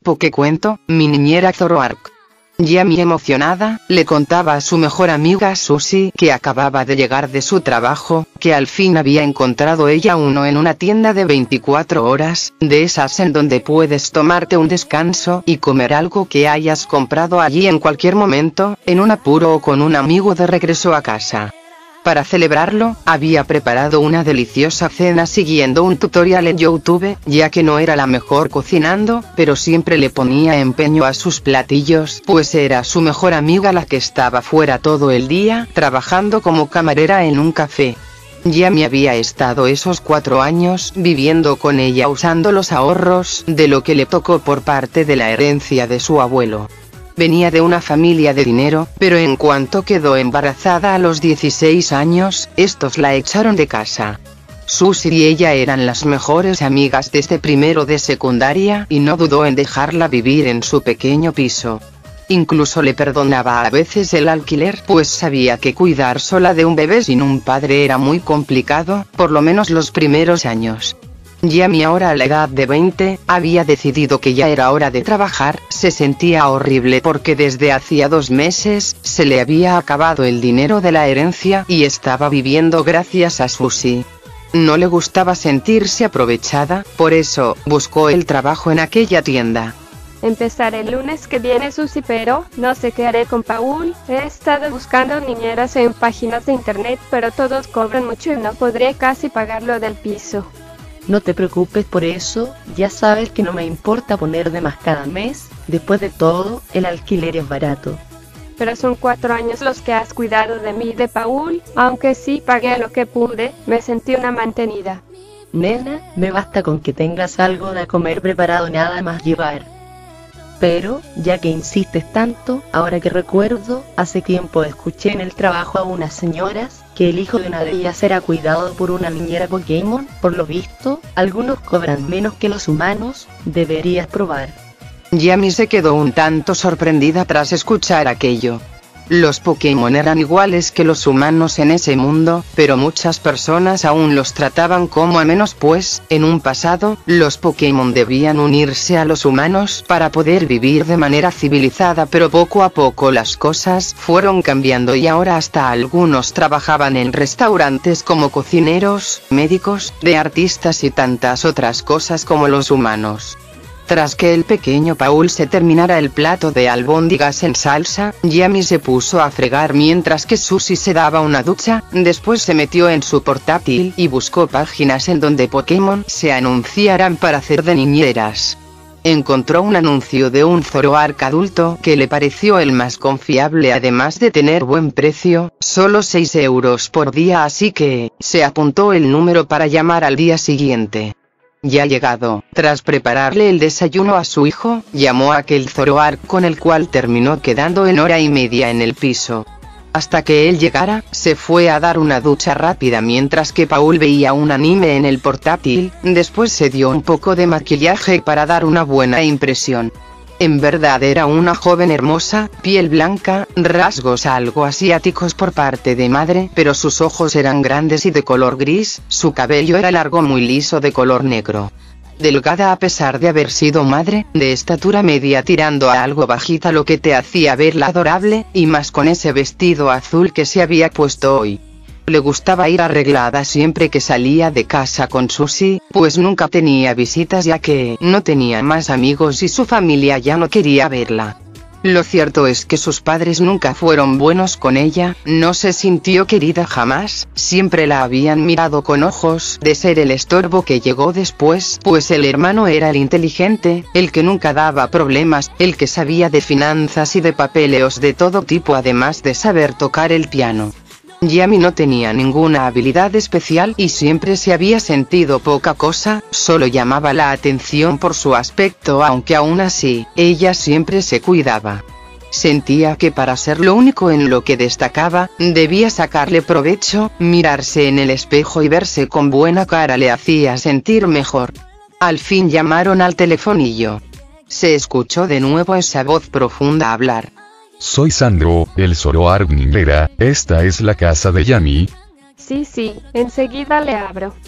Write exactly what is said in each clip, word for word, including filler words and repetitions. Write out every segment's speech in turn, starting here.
Poké cuento, mi niñera Zoroark. Yami, emocionada, le contaba a su mejor amiga Susie que acababa de llegar de su trabajo, que al fin había encontrado ella uno en una tienda de veinticuatro horas, de esas en donde puedes tomarte un descanso y comer algo que hayas comprado allí en cualquier momento, en un apuro o con un amigo de regreso a casa. Para celebrarlo, había preparado una deliciosa cena siguiendo un tutorial en YouTube, ya que no era la mejor cocinando, pero siempre le ponía empeño a sus platillos, pues era su mejor amiga la que estaba fuera todo el día, trabajando como camarera en un café. Yami había estado esos cuatro años viviendo con ella usando los ahorros de lo que le tocó por parte de la herencia de su abuelo. Venía de una familia de dinero, pero en cuanto quedó embarazada a los dieciséis años, estos la echaron de casa. Susie y ella eran las mejores amigas desde primero de secundaria y no dudó en dejarla vivir en su pequeño piso. Incluso le perdonaba a veces el alquiler, pues sabía que cuidar sola de un bebé sin un padre era muy complicado, por lo menos los primeros años. Yami, ahora a la edad de veinte, había decidido que ya era hora de trabajar. Se sentía horrible porque desde hacía dos meses, se le había acabado el dinero de la herencia y estaba viviendo gracias a Susie. No le gustaba sentirse aprovechada, por eso, buscó el trabajo en aquella tienda. Empezaré el lunes que viene, Susie, pero no sé qué haré con Paul. He estado buscando niñeras en páginas de internet, pero todos cobran mucho y no podré casi pagar lo del piso. No te preocupes por eso, ya sabes que no me importa poner de más cada mes, después de todo, el alquiler es barato. Pero son cuatro años los que has cuidado de mí y de Paul, aunque sí pagué lo que pude, me sentí una mantenida. Nena, me basta con que tengas algo de comer preparado, nada más llevar. Pero, ya que insistes tanto, ahora que recuerdo, hace tiempo escuché en el trabajo a unas señoras, que el hijo de una de ellas era cuidado por una niñera Pokémon. Por lo visto, algunos cobran menos que los humanos, deberías probar. Yami se quedó un tanto sorprendida tras escuchar aquello. Los Pokémon eran iguales que los humanos en ese mundo, pero muchas personas aún los trataban como a menos, pues, en un pasado, los Pokémon debían unirse a los humanos para poder vivir de manera civilizada, pero poco a poco las cosas fueron cambiando y ahora hasta algunos trabajaban en restaurantes como cocineros, médicos, de artistas y tantas otras cosas como los humanos. Tras que el pequeño Paul se terminara el plato de albóndigas en salsa, Yami se puso a fregar mientras que Susie se daba una ducha. Después se metió en su portátil y buscó páginas en donde Pokémon se anunciaran para hacer de niñeras. Encontró un anuncio de un Zoroark adulto que le pareció el más confiable, además de tener buen precio, solo seis euros por día, así que se apuntó el número para llamar al día siguiente. Ya llegado, tras prepararle el desayuno a su hijo, llamó a aquel Zoroark con el cual terminó quedando en hora y media en el piso. Hasta que él llegara, se fue a dar una ducha rápida mientras que Paul veía un anime en el portátil. Después se dio un poco de maquillaje para dar una buena impresión. En verdad era una joven hermosa, piel blanca, rasgos algo asiáticos por parte de madre, pero sus ojos eran grandes y de color gris, su cabello era largo muy liso de color negro. Delgada a pesar de haber sido madre, de estatura media tirando a algo bajita, lo que te hacía verla adorable, y más con ese vestido azul que se había puesto hoy. Le gustaba ir arreglada siempre que salía de casa con Susie, pues nunca tenía visitas ya que no tenía más amigos y su familia ya no quería verla. Lo cierto es que sus padres nunca fueron buenos con ella, no se sintió querida jamás, siempre la habían mirado con ojos de ser el estorbo que llegó después, pues el hermano era el inteligente, el que nunca daba problemas, el que sabía de finanzas y de papeleos de todo tipo, además de saber tocar el piano. Yami no tenía ninguna habilidad especial y siempre se había sentido poca cosa, solo llamaba la atención por su aspecto, aunque aún así, ella siempre se cuidaba. Sentía que para ser lo único en lo que destacaba, debía sacarle provecho, mirarse en el espejo y verse con buena cara le hacía sentir mejor. Al fin llamaron al telefonillo. Se escuchó de nuevo esa voz profunda hablar. Soy Sandro, el Zoroark niñera, ¿esta es la casa de Yami? Sí, sí, enseguida le abro.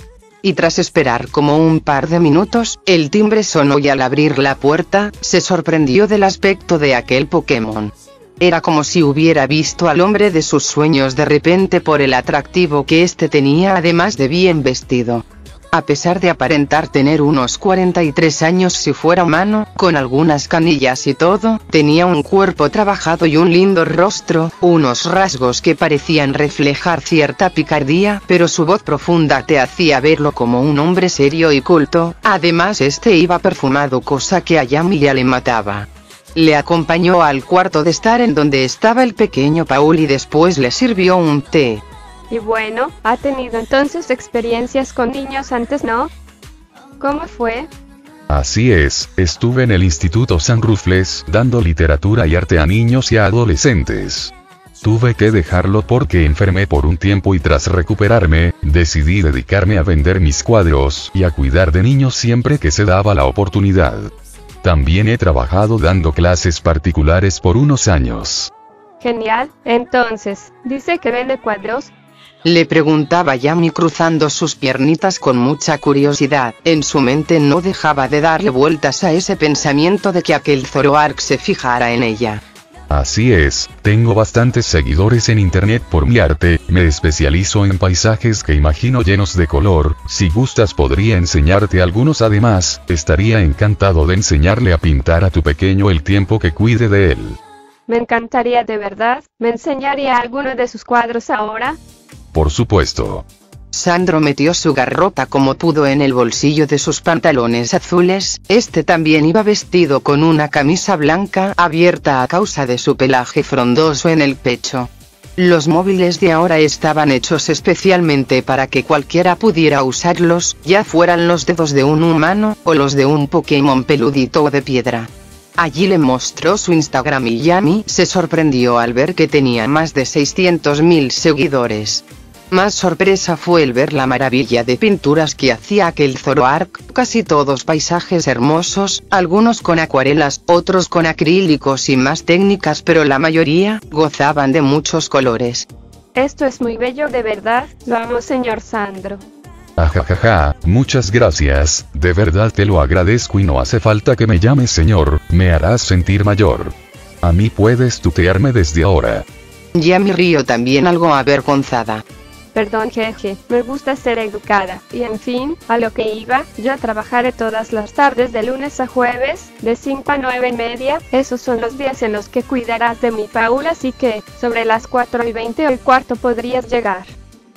y tras esperar como un par de minutos, el timbre sonó y al abrir la puerta, se sorprendió del aspecto de aquel Pokémon. Era como si hubiera visto al hombre de sus sueños de repente por el atractivo que este tenía, además de bien vestido. A pesar de aparentar tener unos cuarenta y tres años si fuera humano, con algunas canillas y todo, tenía un cuerpo trabajado y un lindo rostro, unos rasgos que parecían reflejar cierta picardía, pero su voz profunda te hacía verlo como un hombre serio y culto. Además este iba perfumado, cosa que a Yami ya le mataba. Le acompañó al cuarto de estar en donde estaba el pequeño Paul y después le sirvió un té. Y bueno, ha tenido entonces experiencias con niños antes, ¿no? ¿Cómo fue? Así es, estuve en el Instituto San Rufles, dando literatura y arte a niños y a adolescentes. Tuve que dejarlo porque enfermé por un tiempo y tras recuperarme, decidí dedicarme a vender mis cuadros y a cuidar de niños siempre que se daba la oportunidad. También he trabajado dando clases particulares por unos años. Genial, entonces, ¿dice que vende cuadros? Le preguntaba Yami cruzando sus piernitas con mucha curiosidad. En su mente no dejaba de darle vueltas a ese pensamiento de que aquel Zoroark se fijara en ella. Así es, tengo bastantes seguidores en internet por mi arte, me especializo en paisajes que imagino llenos de color, si gustas podría enseñarte algunos, además, estaría encantado de enseñarle a pintar a tu pequeño el tiempo que cuide de él. Me encantaría de verdad, ¿me enseñaría alguno de sus cuadros ahora? Por supuesto. Sandro metió su garrota como pudo en el bolsillo de sus pantalones azules, este también iba vestido con una camisa blanca abierta a causa de su pelaje frondoso en el pecho. Los móviles de ahora estaban hechos especialmente para que cualquiera pudiera usarlos, ya fueran los dedos de un humano, o los de un Pokémon peludito o de piedra. Allí le mostró su Instagram y Yami se sorprendió al ver que tenía más de seiscientos mil seguidores. Más sorpresa fue el ver la maravilla de pinturas que hacía aquel Zoroark, casi todos paisajes hermosos, algunos con acuarelas, otros con acrílicos y más técnicas, pero la mayoría gozaban de muchos colores. Esto es muy bello de verdad, lo amo señor Sandro. Ajajaja, muchas gracias, de verdad te lo agradezco y no hace falta que me llames señor, me harás sentir mayor. A mí puedes tutearme desde ahora. Yami rió también algo avergonzada. Perdón jeje, me gusta ser educada, y en fin, a lo que iba, yo trabajaré todas las tardes de lunes a jueves, de cinco a nueve y media, esos son los días en los que cuidarás de mi Paul, así que, sobre las cuatro y veinte o el cuarto podrías llegar.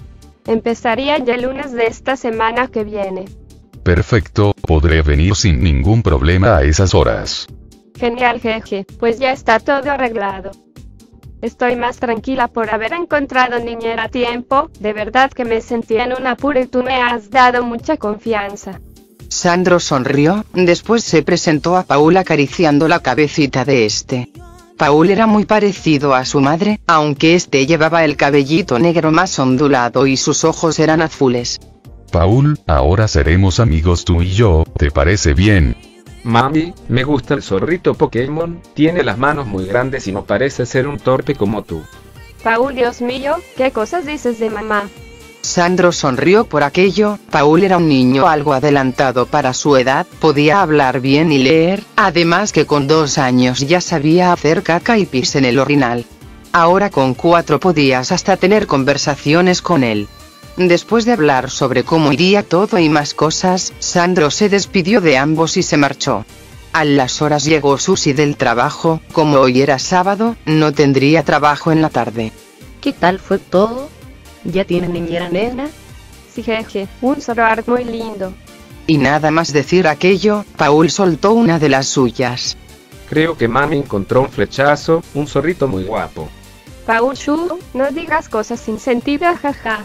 Empezaría ya el lunes de esta semana que viene. Perfecto, podré venir sin ningún problema a esas horas. Genial jeje, pues ya está todo arreglado. Estoy más tranquila por haber encontrado niñera a tiempo, de verdad que me sentía en un apuro y tú me has dado mucha confianza. Sandro sonrió, después se presentó a Paul acariciando la cabecita de este. Paul era muy parecido a su madre, aunque este llevaba el cabellito negro más ondulado y sus ojos eran azules. Paul, ahora seremos amigos tú y yo, ¿te parece bien? Mami, me gusta el zorrito Pokémon, tiene las manos muy grandes y no parece ser un torpe como tú. Paul, Dios mío, ¿qué cosas dices de mamá? Sandro sonrió por aquello. Paul era un niño algo adelantado para su edad, podía hablar bien y leer, además que con dos años ya sabía hacer caca y pis en el orinal. Ahora con cuatro podías hasta tener conversaciones con él. Después de hablar sobre cómo iría todo y más cosas, Sandro se despidió de ambos y se marchó. A las horas llegó Susie del trabajo, como hoy era sábado, no tendría trabajo en la tarde. ¿Qué tal fue todo? ¿Ya tiene niñera nena? Sí jeje, un Zoroark muy lindo. Y nada más decir aquello, Paul soltó una de las suyas. Creo que mami encontró un flechazo, un zorrito muy guapo. Paul Shu, no digas cosas sin sentido, jaja.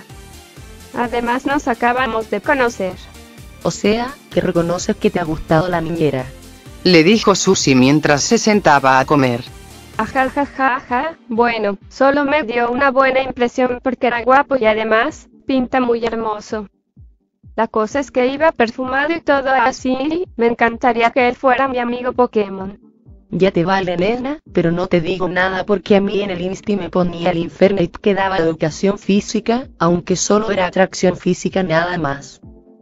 Además nos acabamos de conocer. O sea, que reconoces que te ha gustado la niñera. Le dijo Susie mientras se sentaba a comer. Ajajajaja, bueno, solo me dio una buena impresión porque era guapo y además, pinta muy hermoso. La cosa es que iba perfumado y todo así, me encantaría que él fuera mi amigo Pokémon. Ya te vale nena, pero no te digo nada porque a mí en el Insti me ponía el Infernape que daba educación física, aunque solo era atracción física nada más.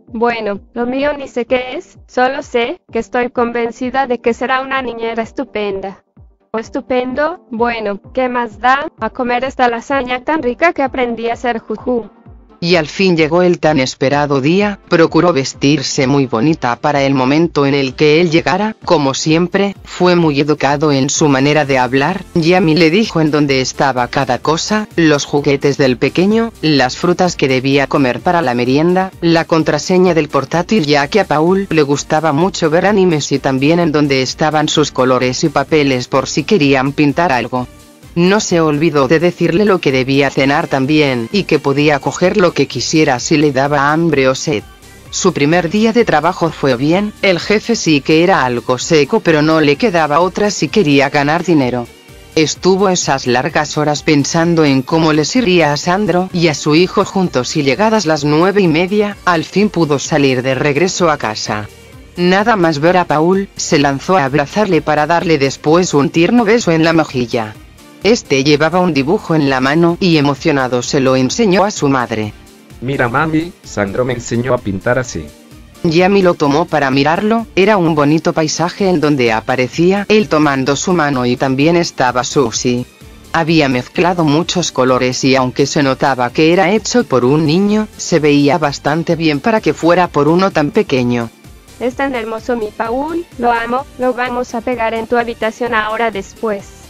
Bueno, lo mío ni sé qué es, solo sé que estoy convencida de que será una niñera estupenda. ¿O estupendo? Bueno, ¿qué más da? A comer esta lasaña tan rica que aprendí a hacer juju. Y al fin llegó el tan esperado día. Procuró vestirse muy bonita para el momento en el que él llegara. Como siempre, fue muy educado en su manera de hablar. Yami le dijo en dónde estaba cada cosa, los juguetes del pequeño, las frutas que debía comer para la merienda, la contraseña del portátil, ya que a Paul le gustaba mucho ver animes, y también en dónde estaban sus colores y papeles por si querían pintar algo. No se olvidó de decirle lo que debía cenar también, y que podía coger lo que quisiera si le daba hambre o sed. Su primer día de trabajo fue bien. El jefe sí que era algo seco, pero no le quedaba otra si quería ganar dinero. Estuvo esas largas horas pensando en cómo les iría a Sandro y a su hijo juntos, y llegadas las nueve y media, al fin pudo salir de regreso a casa. Nada más ver a Paul, se lanzó a abrazarle para darle después un tierno beso en la mejilla. Este llevaba un dibujo en la mano y emocionado se lo enseñó a su madre. Mira mami, Sandro me enseñó a pintar así. Yami lo tomó para mirarlo. Era un bonito paisaje en donde aparecía él tomando su mano, y también estaba Susie. Había mezclado muchos colores, y aunque se notaba que era hecho por un niño, se veía bastante bien para que fuera por uno tan pequeño. Es tan hermoso mi Paul, lo amo, lo vamos a pegar en tu habitación ahora después.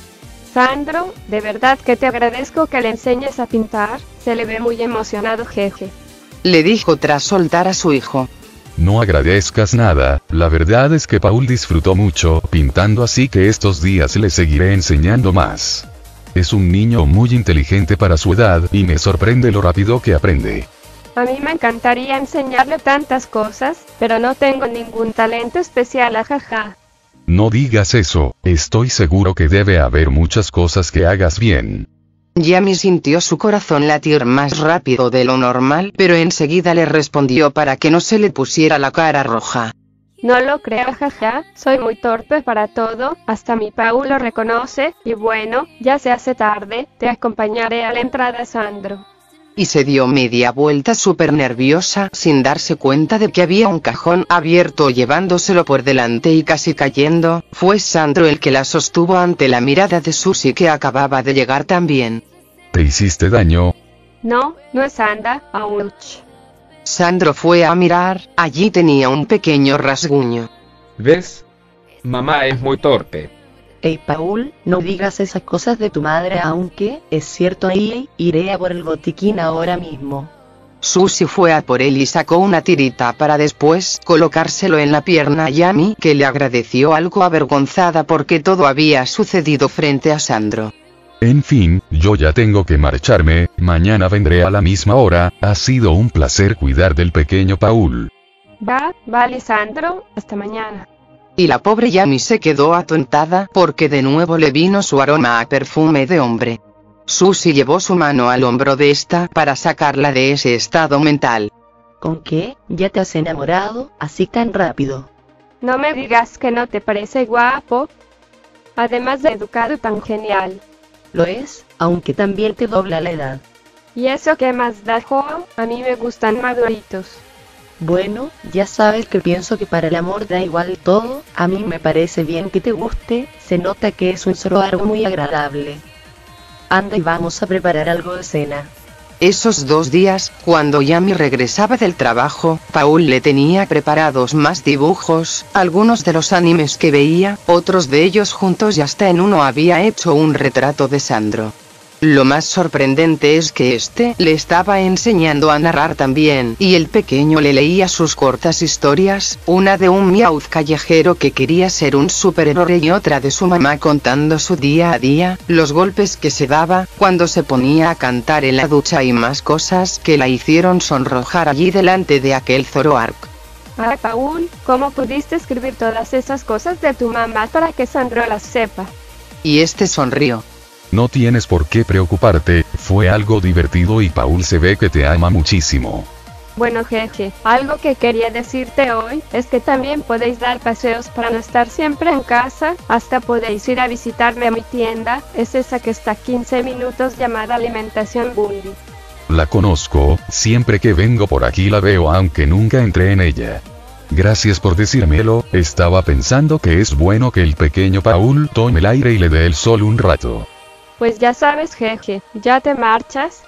Sandro, de verdad que te agradezco que le enseñes a pintar, se le ve muy emocionado, jeje. Le dijo tras soltar a su hijo. No agradezcas nada, la verdad es que Paul disfrutó mucho pintando, así que estos días le seguiré enseñando más. Es un niño muy inteligente para su edad, y me sorprende lo rápido que aprende. A mí me encantaría enseñarle tantas cosas, pero no tengo ningún talento especial, ajaja. No digas eso, estoy seguro que debe haber muchas cosas que hagas bien. Yami sintió su corazón latir más rápido de lo normal, pero enseguida le respondió para que no se le pusiera la cara roja. No lo creo, jaja, soy muy torpe para todo, hasta mi Paul lo reconoce, y bueno, ya se hace tarde, te acompañaré a la entrada, Sandro. Y se dio media vuelta súper nerviosa, sin darse cuenta de que había un cajón abierto llevándoselo por delante y casi cayendo. Fue Sandro el que la sostuvo ante la mirada de Susie, que acababa de llegar también. ¿Te hiciste daño? No, no es anda, ouch. Sandro fue a mirar, allí tenía un pequeño rasguño. ¿Ves? Mamá es muy torpe. Hey Paul, no digas esas cosas de tu madre, aunque, es cierto, ahí, iré a por el botiquín ahora mismo. Susie fue a por él y sacó una tirita para después colocárselo en la pierna a Yami, que le agradeció algo avergonzada porque todo había sucedido frente a Sandro. En fin, yo ya tengo que marcharme, mañana vendré a la misma hora, ha sido un placer cuidar del pequeño Paul. Va, vale Sandro, hasta mañana. Y la pobre Yami se quedó atontada, porque de nuevo le vino su aroma a perfume de hombre. Susie llevó su mano al hombro de esta para sacarla de ese estado mental. ¿Con qué? ¿Ya te has enamorado, así tan rápido? No me digas que no te parece guapo. Además de educado, tan genial. Lo es, aunque también te dobla la edad. ¿Y eso qué más da, jo? A mí me gustan maduritos. Bueno, ya sabes que pienso que para el amor da igual todo, a mí me parece bien que te guste, se nota que es un solo algo muy agradable. Anda y vamos a preparar algo de cena. Esos dos días, cuando Yami regresaba del trabajo, Paul le tenía preparados más dibujos, algunos de los animes que veía, otros de ellos juntos, y hasta en uno había hecho un retrato de Sandro. Lo más sorprendente es que este le estaba enseñando a narrar también, y el pequeño le leía sus cortas historias, una de un Meowth callejero que quería ser un superhéroe y otra de su mamá contando su día a día, los golpes que se daba cuando se ponía a cantar en la ducha y más cosas que la hicieron sonrojar allí delante de aquel Zoroark. Ah, Paul, ¿cómo pudiste escribir todas esas cosas de tu mamá para que Sandro las sepa? Y este sonrió. No tienes por qué preocuparte, fue algo divertido y Paul se ve que te ama muchísimo. Bueno jeje, algo que quería decirte hoy, es que también podéis dar paseos para no estar siempre en casa, hasta podéis ir a visitarme a mi tienda, es esa que está a quince minutos, llamada Alimentación Bundy. La conozco, siempre que vengo por aquí la veo aunque nunca entré en ella. Gracias por decírmelo, estaba pensando que es bueno que el pequeño Paul tome el aire y le dé el sol un rato. Pues ya sabes, jeje, ¿ya te marchas?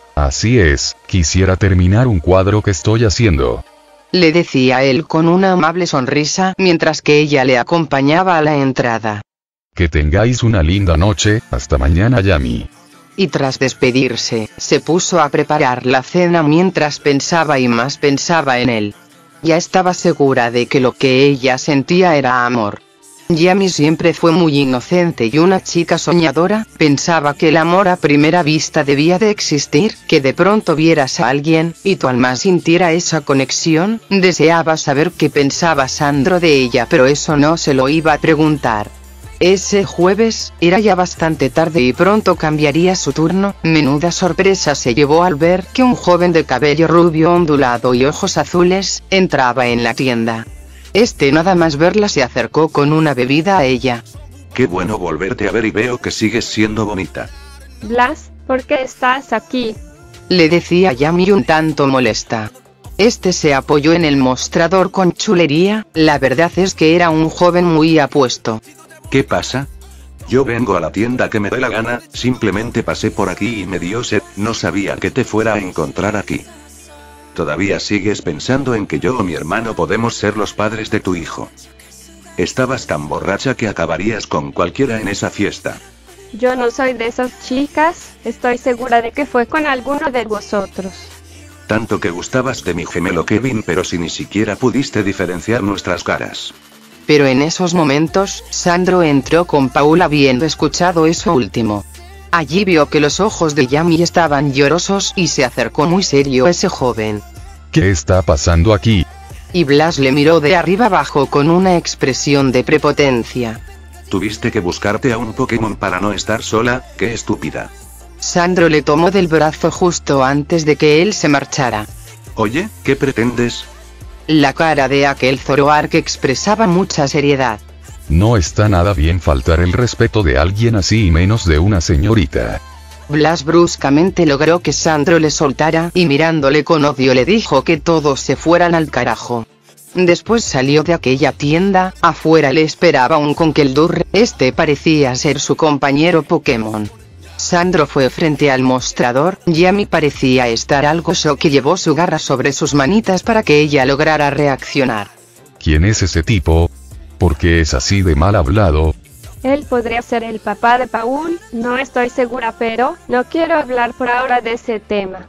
Así es, quisiera terminar un cuadro que estoy haciendo. Le decía él con una amable sonrisa mientras que ella le acompañaba a la entrada. Que tengáis una linda noche, hasta mañana Yami. Y tras despedirse, se puso a preparar la cena mientras pensaba y más pensaba en él. Ya estaba segura de que lo que ella sentía era amor. Yami siempre fue muy inocente y una chica soñadora, pensaba que el amor a primera vista debía de existir, que de pronto vieras a alguien, y tu alma sintiera esa conexión, deseaba saber qué pensaba Sandro de ella pero eso no se lo iba a preguntar. Ese jueves, era ya bastante tarde y pronto cambiaría su turno, menuda sorpresa se llevó al ver que un joven de cabello rubio ondulado y ojos azules, entraba en la tienda. Este nada más verla se acercó con una bebida a ella. Qué bueno volverte a ver y veo que sigues siendo bonita. Blas, ¿por qué estás aquí? Le decía Yami un tanto molesta. Este se apoyó en el mostrador con chulería, la verdad es que era un joven muy apuesto. ¿Qué pasa? Yo vengo a la tienda que me dé la gana, simplemente pasé por aquí y me dio sed, no sabía que te fuera a encontrar aquí. ¿Todavía sigues pensando en que yo o mi hermano podemos ser los padres de tu hijo? Estabas tan borracha que acabarías con cualquiera en esa fiesta. Yo no soy de esas chicas, estoy segura de que fue con alguno de vosotros. Tanto que gustabas de mi gemelo Kevin pero si ni siquiera pudiste diferenciar nuestras caras. Pero en esos momentos, Sandro entró con Paul habiendo escuchado eso último. Allí vio que los ojos de Yami estaban llorosos y se acercó muy serio a ese joven. ¿Qué está pasando aquí? Y Blas le miró de arriba abajo con una expresión de prepotencia. Tuviste que buscarte a un Pokémon para no estar sola, qué estúpida. Sandro le tomó del brazo justo antes de que él se marchara. Oye, ¿qué pretendes? La cara de aquel Zoroark expresaba mucha seriedad. No está nada bien faltar el respeto de alguien así y menos de una señorita. Blas bruscamente logró que Sandro le soltara y mirándole con odio le dijo que todos se fueran al carajo. Después salió de aquella tienda, afuera le esperaba un Conkeldurr, este parecía ser su compañero Pokémon. Sandro fue frente al mostrador, Yami parecía estar algo shock y llevó su garra sobre sus manitas para que ella lograra reaccionar. ¿Quién es ese tipo? ¿Por qué es así de mal hablado? Él podría ser el papá de Paul, no estoy segura pero, no quiero hablar por ahora de ese tema.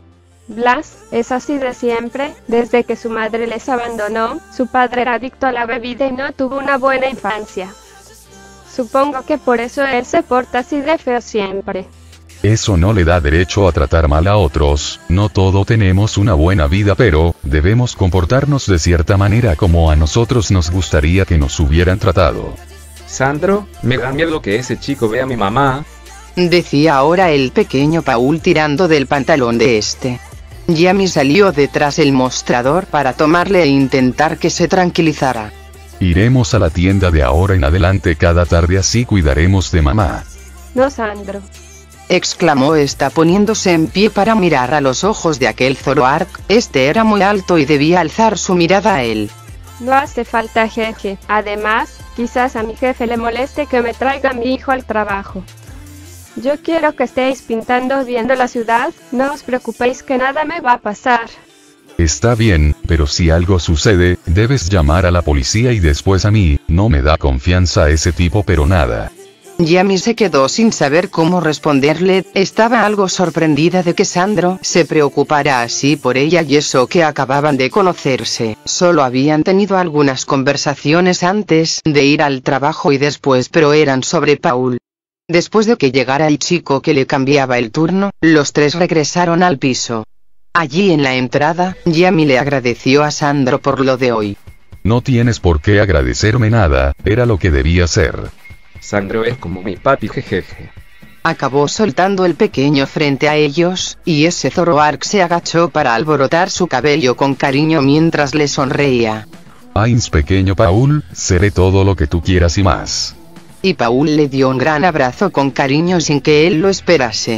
Blas, es así de siempre, desde que su madre les abandonó, su padre era adicto a la bebida y no tuvo una buena infancia. Supongo que por eso él se porta así de feo siempre. Eso no le da derecho a tratar mal a otros, no todos tenemos una buena vida pero, debemos comportarnos de cierta manera como a nosotros nos gustaría que nos hubieran tratado. Sandro, me da miedo que ese chico vea a mi mamá. Decía ahora el pequeño Paul tirando del pantalón de este. Yami salió detrás del mostrador para tomarle e intentar que se tranquilizara. Iremos a la tienda de ahora en adelante cada tarde así cuidaremos de mamá. No, Sandro. Exclamó esta poniéndose en pie para mirar a los ojos de aquel Zoroark, este era muy alto y debía alzar su mirada a él. No hace falta, jeje. Además, quizás a mi jefe le moleste que me traiga a mi hijo al trabajo. Yo quiero que estéis pintando viendo la ciudad, no os preocupéis que nada me va a pasar. Está bien, pero si algo sucede, debes llamar a la policía y después a mí, no me da confianza ese tipo pero nada. Yami se quedó sin saber cómo responderle, estaba algo sorprendida de que Sandro se preocupara así por ella y eso que acababan de conocerse, solo habían tenido algunas conversaciones antes de ir al trabajo y después pero eran sobre Paul. Después de que llegara el chico que le cambiaba el turno, los tres regresaron al piso. Allí en la entrada, Yami le agradeció a Sandro por lo de hoy. No tienes por qué agradecerme nada, era lo que debía ser. Sandro es como mi papi, jejeje. Acabó soltando el pequeño frente a ellos, y ese Zoroark se agachó para alborotar su cabello con cariño mientras le sonreía. Ains pequeño Paul, seré todo lo que tú quieras y más. Y Paul le dio un gran abrazo con cariño sin que él lo esperase.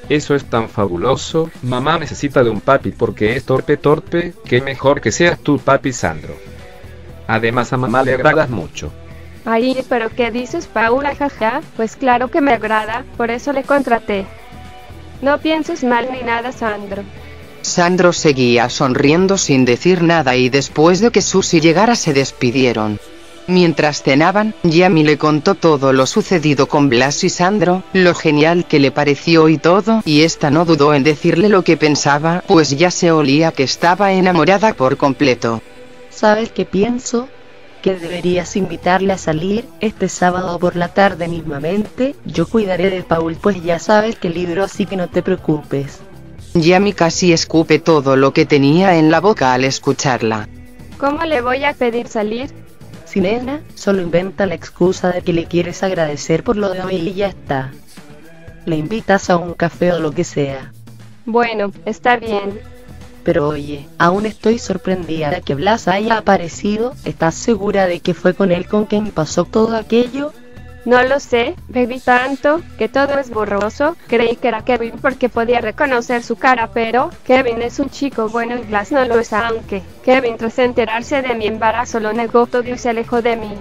Eso es tan fabuloso. Mamá necesita de un papi porque es torpe torpe, que mejor que seas tú, papi Sandro. Además a mamá le agradas mucho. Ay, pero ¿qué dices, Paula? Jaja, pues claro que me agrada, por eso le contraté. No pienses mal ni nada, Sandro. Sandro seguía sonriendo sin decir nada y después de que Susi llegara se despidieron. Mientras cenaban, Yami le contó todo lo sucedido con Blas y Sandro, lo genial que le pareció y todo, y esta no dudó en decirle lo que pensaba, pues ya se olía que estaba enamorada por completo. ¿Sabes qué pienso? Que deberías invitarle a salir, este sábado por la tarde mismamente. Yo cuidaré de Paul, pues ya sabes que libro, así que no te preocupes. Yami casi escupe todo lo que tenía en la boca al escucharla. ¿Cómo le voy a pedir salir? Si nena, solo inventa la excusa de que le quieres agradecer por lo de hoy y ya está. Le invitas a un café o lo que sea. Bueno, está bien. Pero oye, aún estoy sorprendida de que Blas haya aparecido. ¿Estás segura de que fue con él con quien pasó todo aquello? No lo sé, bebí tanto, que todo es borroso. Creí que era Kevin porque podía reconocer su cara, pero Kevin es un chico bueno y Blas no lo es, aunque Kevin, tras enterarse de mi embarazo, lo negó todo y se alejó de mí.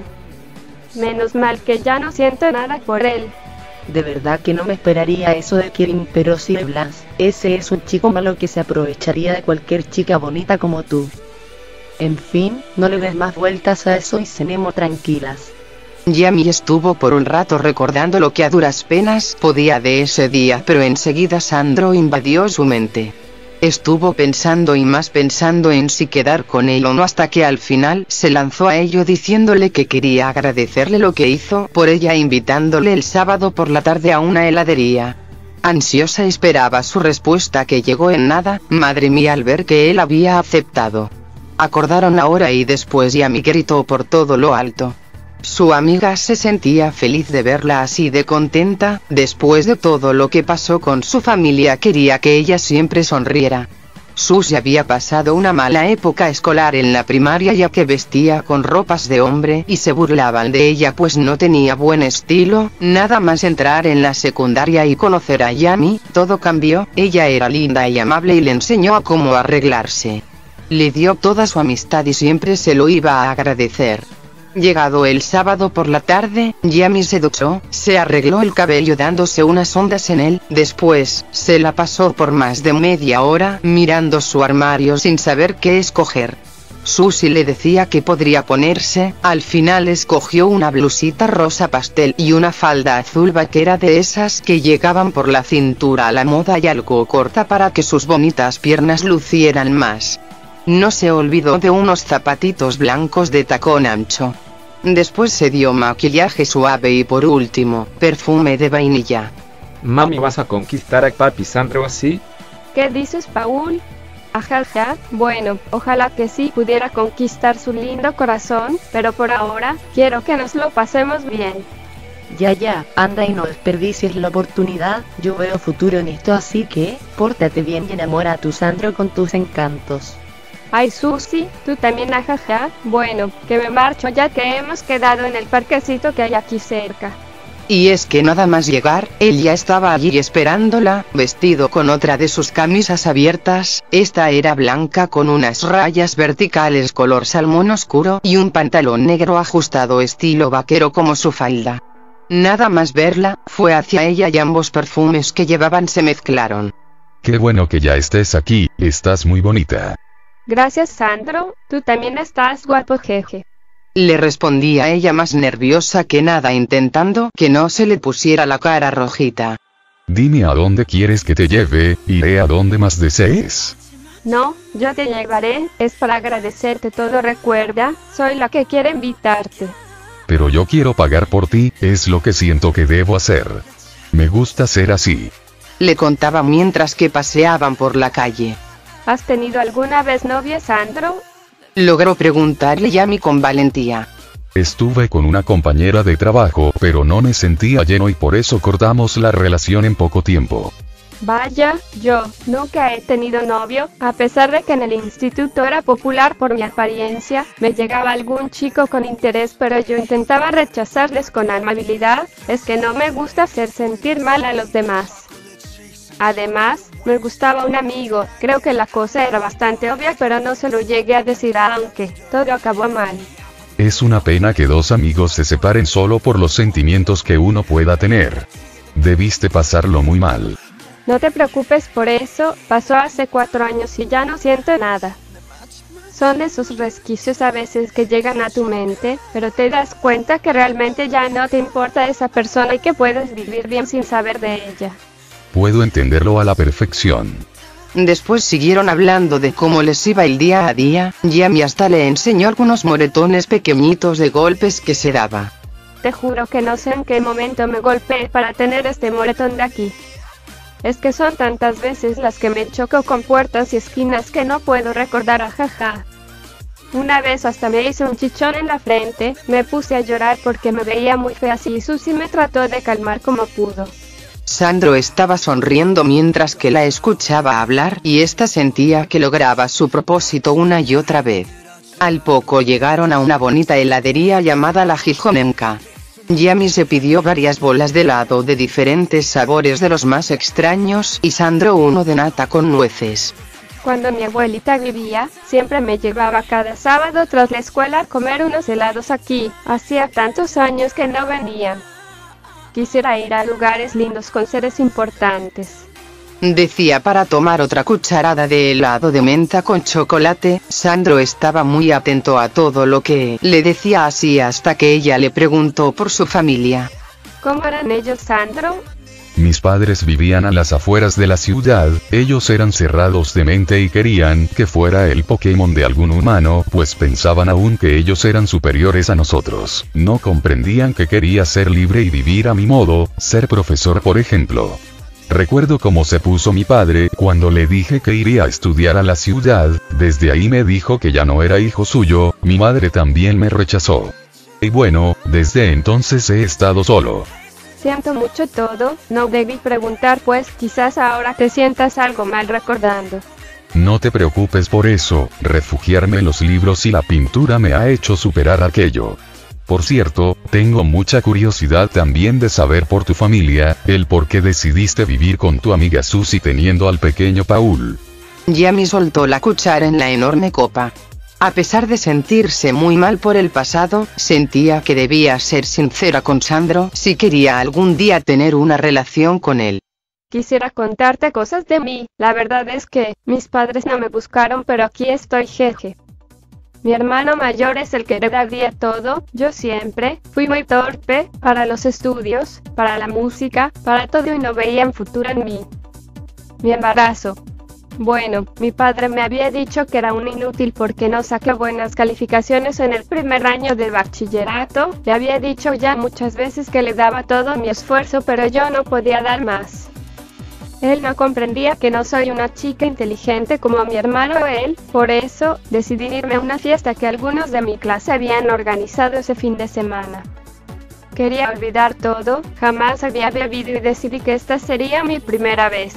Menos mal que ya no siento nada por él. De verdad que no me esperaría eso de Kevin, pero sí de Blas. Ese es un chico malo que se aprovecharía de cualquier chica bonita como tú. En fin, no le des más vueltas a eso y cenemos tranquilas. Yami estuvo por un rato recordando lo que a duras penas podía de ese día, pero enseguida Sandro invadió su mente. Estuvo pensando y más pensando en si quedar con él o no, hasta que al final se lanzó a ello diciéndole que quería agradecerle lo que hizo por ella, invitándole el sábado por la tarde a una heladería. Ansiosa esperaba su respuesta, que llegó en nada. Madre mía, al ver que él había aceptado. Acordaron ahora y después Yami gritó por todo lo alto. Su amiga se sentía feliz de verla así de contenta. Después de todo lo que pasó con su familia, quería que ella siempre sonriera. Susi había pasado una mala época escolar en la primaria, ya que vestía con ropas de hombre y se burlaban de ella pues no tenía buen estilo. Nada más entrar en la secundaria y conocer a Yami, todo cambió. Ella era linda y amable y le enseñó a cómo arreglarse. Le dio toda su amistad y siempre se lo iba a agradecer. Llegado el sábado por la tarde, Yami se duchó, se arregló el cabello dándose unas ondas en él, después, se la pasó por más de media hora mirando su armario sin saber qué escoger. Susi le decía que podría ponerse, al final escogió una blusita rosa pastel y una falda azul vaquera de esas que llegaban por la cintura a la moda y algo corta para que sus bonitas piernas lucieran más. No se olvidó de unos zapatitos blancos de tacón ancho. Después se dio maquillaje suave y por último, perfume de vainilla. Mami, ¿vas a conquistar a papi Sandro así? ¿Qué dices, Paul? Ajaja, bueno, ojalá que sí pudiera conquistar su lindo corazón, pero por ahora, quiero que nos lo pasemos bien. Ya ya, anda y no desperdicies la oportunidad. Yo veo futuro en esto, así que, pórtate bien y enamora a tu Sandro con tus encantos. Ay, Susi, tú también, ajaja. Bueno, que me marcho ya que hemos quedado en el parquecito que hay aquí cerca. Y es que nada más llegar, él ya estaba allí esperándola, vestido con otra de sus camisas abiertas. Esta era blanca con unas rayas verticales color salmón oscuro y un pantalón negro ajustado estilo vaquero como su falda. Nada más verla, fue hacia ella y ambos perfumes que llevaban se mezclaron. Qué bueno que ya estés aquí, estás muy bonita. Gracias, Sandro, tú también estás guapo, jeje. Le respondía ella más nerviosa que nada, intentando que no se le pusiera la cara rojita. Dime a dónde quieres que te lleve, iré a donde más desees. No, yo te llevaré, es para agradecerte todo, recuerda, soy la que quiere invitarte. Pero yo quiero pagar por ti, es lo que siento que debo hacer. Me gusta ser así. Le contaba mientras que paseaban por la calle. ¿Has tenido alguna vez novia, Sandro? Logró preguntarle Yami con valentía. Estuve con una compañera de trabajo, pero no me sentía lleno y por eso cortamos la relación en poco tiempo. Vaya, yo nunca he tenido novio, a pesar de que en el instituto era popular por mi apariencia. Me llegaba algún chico con interés, pero yo intentaba rechazarles con amabilidad. Es que no me gusta hacer sentir mal a los demás. Además, me gustaba un amigo. Creo que la cosa era bastante obvia, pero no se lo llegué a decir, aunque todo acabó mal. Es una pena que dos amigos se separen solo por los sentimientos que uno pueda tener. Debiste pasarlo muy mal. No te preocupes por eso, pasó hace cuatro años y ya no siento nada. Son esos resquicios a veces que llegan a tu mente, pero te das cuenta que realmente ya no te importa esa persona y que puedes vivir bien sin saber de ella. Puedo entenderlo a la perfección. Después siguieron hablando de cómo les iba el día a día, Yami hasta le enseñó algunos moretones pequeñitos de golpes que se daba. Te juro que no sé en qué momento me golpeé para tener este moretón de aquí. Es que son tantas veces las que me choco con puertas y esquinas que no puedo recordar, ajaja. Una vez hasta me hice un chichón en la frente, me puse a llorar porque me veía muy fea y Susi me trató de calmar como pudo. Sandro estaba sonriendo mientras que la escuchaba hablar y ésta sentía que lograba su propósito una y otra vez. Al poco llegaron a una bonita heladería llamada La Gijonenka. Yami se pidió varias bolas de helado de diferentes sabores de los más extraños y Sandro uno de nata con nueces. Cuando mi abuelita vivía, siempre me llevaba cada sábado tras la escuela a comer unos helados aquí. Hacía tantos años que no venían. Quisiera ir a lugares lindos con seres importantes. Decía para tomar otra cucharada de helado de menta con chocolate. Sandro estaba muy atento a todo lo que le decía así hasta que ella le preguntó por su familia. ¿Cómo eran ellos, Sandro? Mis padres vivían a las afueras de la ciudad, ellos eran cerrados de mente y querían que fuera el Pokémon de algún humano, pues pensaban aún que ellos eran superiores a nosotros. No comprendían que quería ser libre y vivir a mi modo, ser profesor por ejemplo. Recuerdo cómo se puso mi padre cuando le dije que iría a estudiar a la ciudad, desde ahí me dijo que ya no era hijo suyo, mi madre también me rechazó. Y bueno, desde entonces he estado solo. Siento mucho todo, no debí preguntar pues quizás ahora te sientas algo mal recordando. No te preocupes por eso, refugiarme en los libros y la pintura me ha hecho superar aquello. Por cierto, tengo mucha curiosidad también de saber por tu familia, el por qué decidiste vivir con tu amiga Susi teniendo al pequeño Paul. Yami soltó la cuchara en la enorme copa. A pesar de sentirse muy mal por el pasado, sentía que debía ser sincera con Sandro si quería algún día tener una relación con él. Quisiera contarte cosas de mí, la verdad es que mis padres no me buscaron pero aquí estoy, jeje. Mi hermano mayor es el que heredaría todo, yo siempre fui muy torpe para los estudios, para la música, para todo y no veían futuro en mí. Mi embarazo. Bueno, mi padre me había dicho que era un inútil porque no saqué buenas calificaciones en el primer año de bachillerato, le había dicho ya muchas veces que le daba todo mi esfuerzo pero yo no podía dar más. Él no comprendía que no soy una chica inteligente como mi hermano él, por eso, decidí irme a una fiesta que algunos de mi clase habían organizado ese fin de semana. Quería olvidar todo, jamás había bebido y decidí que esta sería mi primera vez.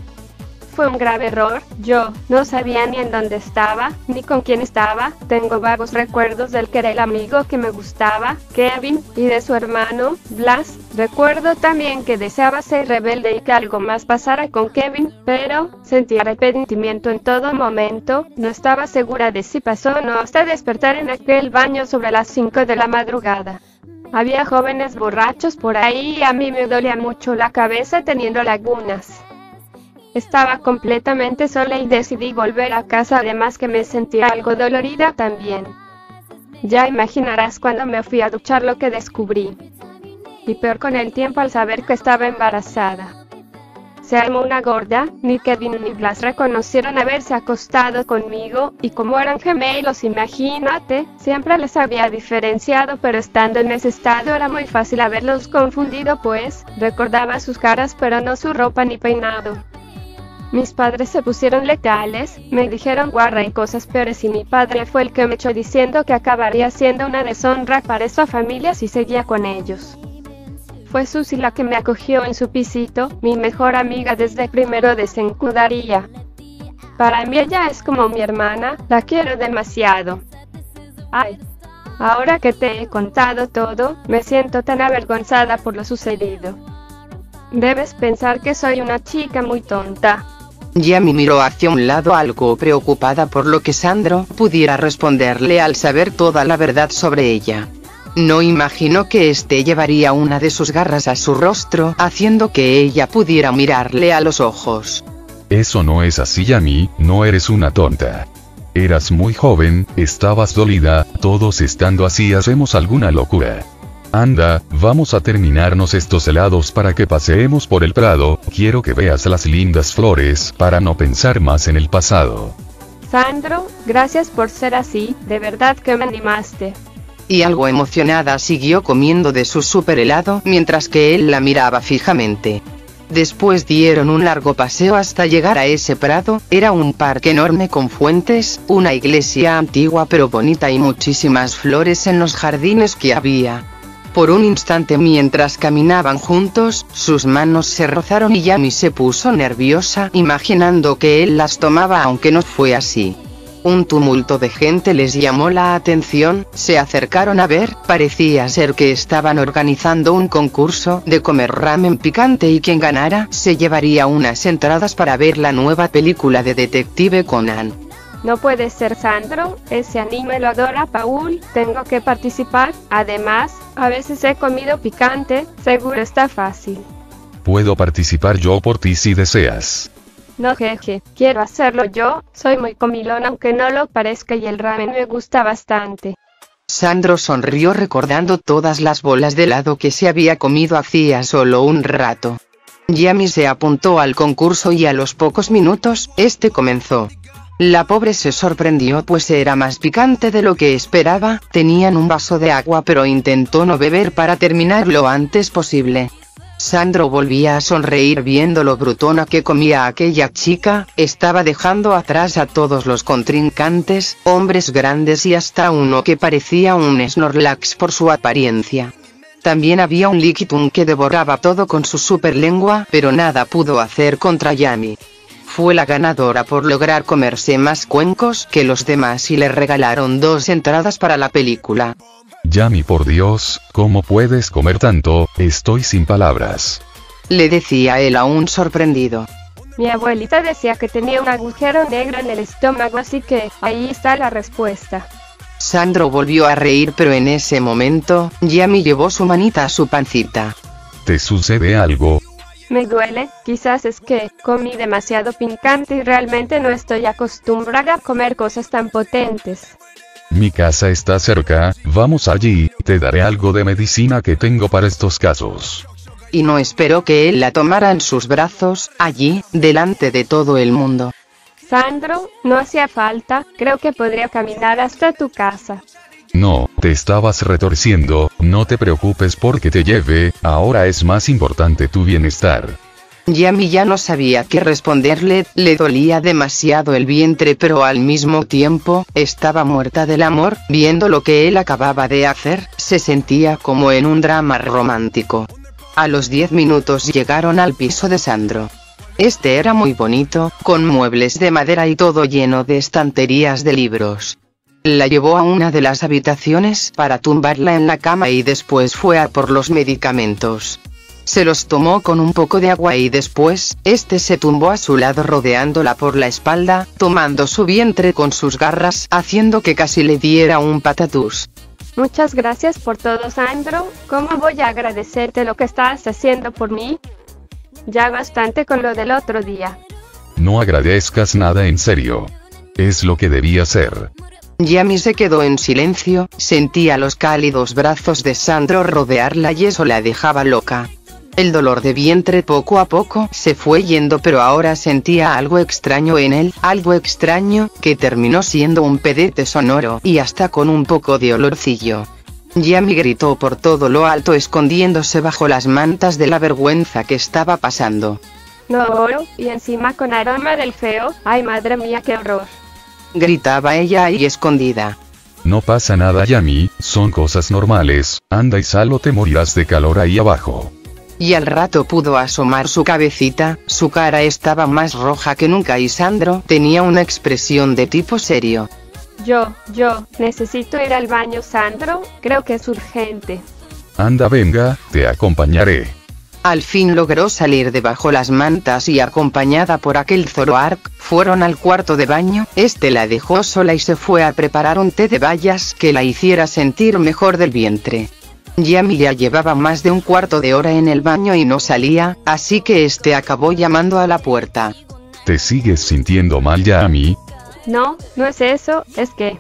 Fue un grave error, yo no sabía ni en dónde estaba, ni con quién estaba, tengo vagos recuerdos del que era el amigo que me gustaba, Kevin, y de su hermano, Blas. Recuerdo también que deseaba ser rebelde y que algo más pasara con Kevin, pero sentí arrepentimiento en todo momento, no estaba segura de si pasó o no hasta despertar en aquel baño sobre las cinco de la madrugada. Había jóvenes borrachos por ahí y a mí me dolía mucho la cabeza teniendo lagunas. Estaba completamente sola y decidí volver a casa, además que me sentía algo dolorida también. Ya imaginarás cuando me fui a duchar lo que descubrí. Y peor con el tiempo al saber que estaba embarazada. Se armó una gorda, ni Kevin ni Blas reconocieron haberse acostado conmigo, y como eran gemelos imagínate, siempre les había diferenciado pero estando en ese estado era muy fácil haberlos confundido pues, recordaba sus caras pero no su ropa ni peinado. Mis padres se pusieron letales, me dijeron guarra y cosas peores y mi padre fue el que me echó diciendo que acabaría siendo una deshonra para esa familia si seguía con ellos. Fue Susi la que me acogió en su pisito, mi mejor amiga desde primero de secundaria. Para mí ella es como mi hermana, la quiero demasiado. Ay, ahora que te he contado todo, me siento tan avergonzada por lo sucedido. Debes pensar que soy una chica muy tonta. Yami miró hacia un lado algo preocupada por lo que Sandro pudiera responderle al saber toda la verdad sobre ella. No imaginó que éste llevaría una de sus garras a su rostro, haciendo que ella pudiera mirarle a los ojos. Eso no es así, Yami, no eres una tonta. Eras muy joven, estabas dolida, todos estando así hacemos alguna locura. Anda, vamos a terminarnos estos helados para que paseemos por el prado, quiero que veas las lindas flores, para no pensar más en el pasado. Sandro, gracias por ser así, de verdad que me animaste. Y algo emocionada siguió comiendo de su super helado mientras que él la miraba fijamente. Después dieron un largo paseo hasta llegar a ese prado, era un parque enorme con fuentes, una iglesia antigua pero bonita y muchísimas flores en los jardines que había. Por un instante mientras caminaban juntos, sus manos se rozaron y Yami se puso nerviosa imaginando que él las tomaba aunque no fue así. Un tumulto de gente les llamó la atención, se acercaron a ver, parecía ser que estaban organizando un concurso de comer ramen picante y quien ganara se llevaría unas entradas para ver la nueva película de Detective Conan. No puede ser, Sandro, ese anime lo adora Paul, tengo que participar, además, a veces he comido picante, seguro está fácil. Puedo participar yo por ti si deseas. No jeje, quiero hacerlo yo, soy muy comilón aunque no lo parezca y el ramen me gusta bastante. Sandro sonrió recordando todas las bolas de helado que se había comido hacía solo un rato. Yami se apuntó al concurso y a los pocos minutos, este comenzó. La pobre se sorprendió pues era más picante de lo que esperaba, tenían un vaso de agua pero intentó no beber para terminar lo antes posible. Sandro volvía a sonreír viendo lo brutona que comía aquella chica, estaba dejando atrás a todos los contrincantes, hombres grandes y hasta uno que parecía un Snorlax por su apariencia. También había un Lickitung que devoraba todo con su super lengua, pero nada pudo hacer contra Yami. Fue la ganadora por lograr comerse más cuencos que los demás y le regalaron dos entradas para la película. Yami, por Dios, ¿cómo puedes comer tanto? Estoy sin palabras. Le decía él aún sorprendido. Mi abuelita decía que tenía un agujero negro en el estómago, así que ahí está la respuesta. Sandro volvió a reír pero en ese momento, Yami llevó su manita a su pancita. ¿Te sucede algo? Me duele, quizás es que comí demasiado picante y realmente no estoy acostumbrada a comer cosas tan potentes. Mi casa está cerca, vamos allí, te daré algo de medicina que tengo para estos casos. Y no esperó que él la tomara en sus brazos, allí, delante de todo el mundo. Sandro, no hacía falta, creo que podría caminar hasta tu casa. No, te estabas retorciendo, no te preocupes porque te lleve, ahora es más importante tu bienestar. Yami ya no sabía qué responderle, le dolía demasiado el vientre pero al mismo tiempo, estaba muerta del amor, viendo lo que él acababa de hacer, se sentía como en un drama romántico. A los diez minutos llegaron al piso de Sandro. Este era muy bonito, con muebles de madera y todo lleno de estanterías de libros. La llevó a una de las habitaciones para tumbarla en la cama y después fue a por los medicamentos. Se los tomó con un poco de agua y después, este se tumbó a su lado rodeándola por la espalda, tomando su vientre con sus garras, haciendo que casi le diera un patatús. Muchas gracias por todo, Sandro, ¿cómo voy a agradecerte lo que estás haciendo por mí? Ya bastante con lo del otro día. No agradezcas nada en serio. Es lo que debía ser. Yami se quedó en silencio, sentía los cálidos brazos de Sandro rodearla y eso la dejaba loca. El dolor de vientre poco a poco se fue yendo pero ahora sentía algo extraño en él, algo extraño, que terminó siendo un pedete sonoro y hasta con un poco de olorcillo. Yami gritó por todo lo alto escondiéndose bajo las mantas de la vergüenza que estaba pasando. No oro, y encima con aroma del feo, ay madre mía qué horror. Gritaba ella ahí escondida. No pasa nada, Yami, son cosas normales, anda y sal o te morirás de calor ahí abajo. Y al rato pudo asomar su cabecita, su cara estaba más roja que nunca y Sandro tenía una expresión de tipo serio. Yo, yo, necesito ir al baño, Sandro, creo que es urgente. Anda, venga, te acompañaré. Al fin logró salir de bajo las mantas y acompañada por aquel Zoroark, fueron al cuarto de baño. Este la dejó sola y se fue a preparar un té de bayas que la hiciera sentir mejor del vientre. Yami ya llevaba más de un cuarto de hora en el baño y no salía, así que este acabó llamando a la puerta. ¿Te sigues sintiendo mal, Yami? No, no es eso, es que...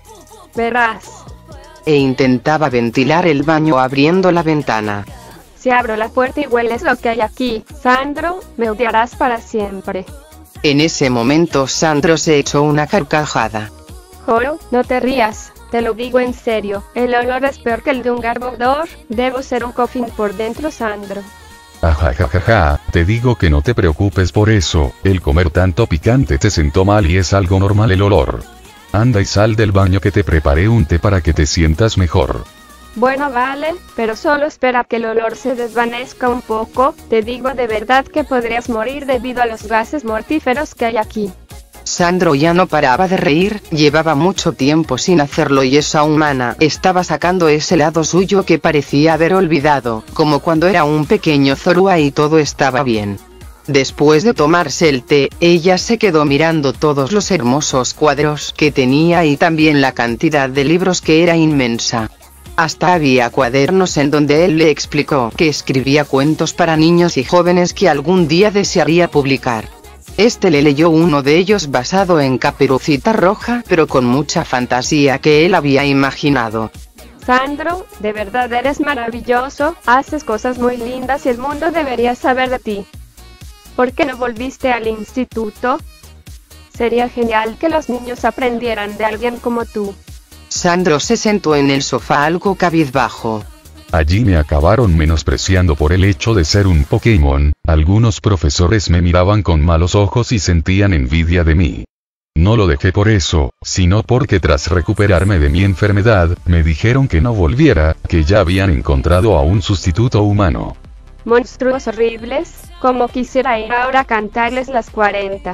verás. E intentaba ventilar el baño abriendo la ventana. Si abro la puerta y hueles lo que hay aquí, Sandro, me odiarás para siempre. En ese momento Sandro se echó una carcajada. Joro, no te rías, te lo digo en serio, el olor es peor que el de un garbodor, debo ser un coffin por dentro, Sandro. Ajajajaja, te digo que no te preocupes por eso, el comer tanto picante te sentó mal y es algo normal el olor. Anda y sal del baño que te preparé un té para que te sientas mejor. Bueno, vale, pero solo espera que el olor se desvanezca un poco, te digo de verdad que podrías morir debido a los gases mortíferos que hay aquí. Sandro ya no paraba de reír, llevaba mucho tiempo sin hacerlo y esa humana estaba sacando ese lado suyo que parecía haber olvidado, como cuando era un pequeño Zorua y todo estaba bien. Después de tomarse el té, ella se quedó mirando todos los hermosos cuadros que tenía y también la cantidad de libros que era inmensa. Hasta había cuadernos en donde él le explicó que escribía cuentos para niños y jóvenes que algún día desearía publicar. Este le leyó uno de ellos basado en Caperucita Roja, pero con mucha fantasía que él había imaginado. Sandro, de verdad eres maravilloso, haces cosas muy lindas y el mundo debería saber de ti. ¿Por qué no volviste al instituto? Sería genial que los niños aprendieran de alguien como tú. Sandro se sentó en el sofá algo cabizbajo. Allí me acabaron menospreciando por el hecho de ser un Pokémon, algunos profesores me miraban con malos ojos y sentían envidia de mí. No lo dejé por eso, sino porque tras recuperarme de mi enfermedad, me dijeron que no volviera, que ya habían encontrado a un sustituto humano. Monstruos horribles, como quisiera ir ahora a cantarles las cuarenta.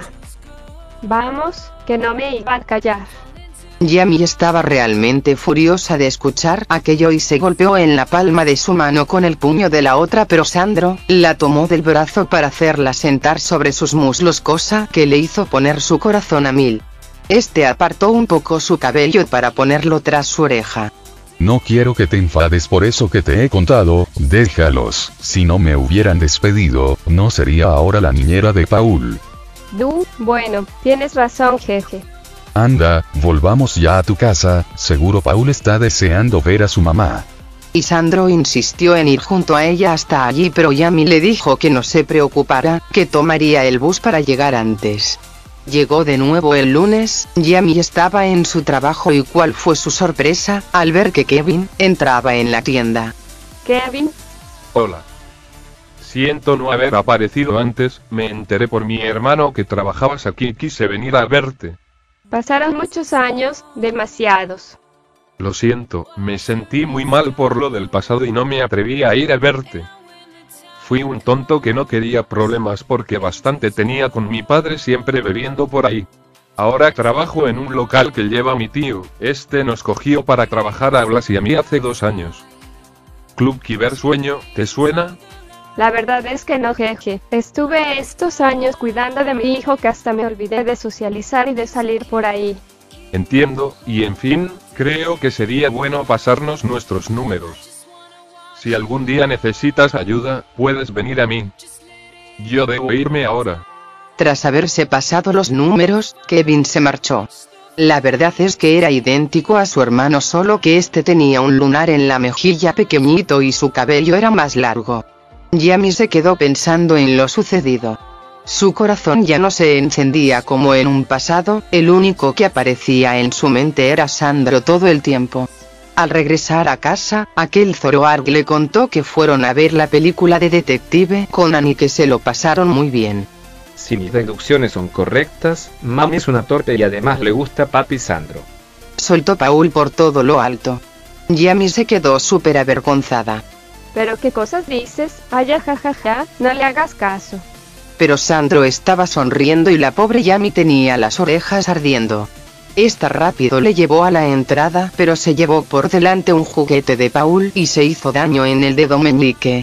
Vamos, que no me iban a callar. Yami estaba realmente furiosa de escuchar aquello y se golpeó en la palma de su mano con el puño de la otra, pero Sandro la tomó del brazo para hacerla sentar sobre sus muslos, cosa que le hizo poner su corazón a mil. Este apartó un poco su cabello para ponerlo tras su oreja. No quiero que te enfades por eso que te he contado, déjalos, si no me hubieran despedido, no sería ahora la niñera de Paul. Du, bueno, tienes razón, jeje. Anda, volvamos ya a tu casa, seguro Paul está deseando ver a su mamá. Y Sandro insistió en ir junto a ella hasta allí, pero Yami le dijo que no se preocupara, que tomaría el bus para llegar antes. Llegó de nuevo el lunes, Yami estaba en su trabajo y cuál fue su sorpresa, al ver que Kevin entraba en la tienda. Kevin. Hola. Siento no haber aparecido antes, me enteré por mi hermano que trabajabas aquí y quise venir a verte. Pasaron muchos años, demasiados. Lo siento, me sentí muy mal por lo del pasado y no me atreví a ir a verte. Fui un tonto que no quería problemas porque bastante tenía con mi padre siempre bebiendo por ahí. Ahora trabajo en un local que lleva mi tío, este nos cogió para trabajar a Blas y a mí hace dos años. Club Cibersueño, ¿te suena? La verdad es que no, jeje. Estuve estos años cuidando de mi hijo que hasta me olvidé de socializar y de salir por ahí. Entiendo, y en fin, creo que sería bueno pasarnos nuestros números. Si algún día necesitas ayuda, puedes venir a mí. Yo debo irme ahora. Tras haberse pasado los números, Kevin se marchó. La verdad es que era idéntico a su hermano, solo que este tenía un lunar en la mejilla pequeñito y su cabello era más largo. Yami se quedó pensando en lo sucedido. Su corazón ya no se encendía como en un pasado, el único que aparecía en su mente era Sandro todo el tiempo. Al regresar a casa, aquel Zoroark le contó que fueron a ver la película de Detective Conan y que se lo pasaron muy bien. Si mis deducciones son correctas, mami es una torpe y además le gusta papi Sandro. Soltó Paul por todo lo alto. Yami se quedó súper avergonzada. ¿Pero qué cosas dices? Ay, jajaja, no le hagas caso. Pero Sandro estaba sonriendo y la pobre Yami tenía las orejas ardiendo. Esta rápido le llevó a la entrada, pero se llevó por delante un juguete de Paul y se hizo daño en el dedo meñique.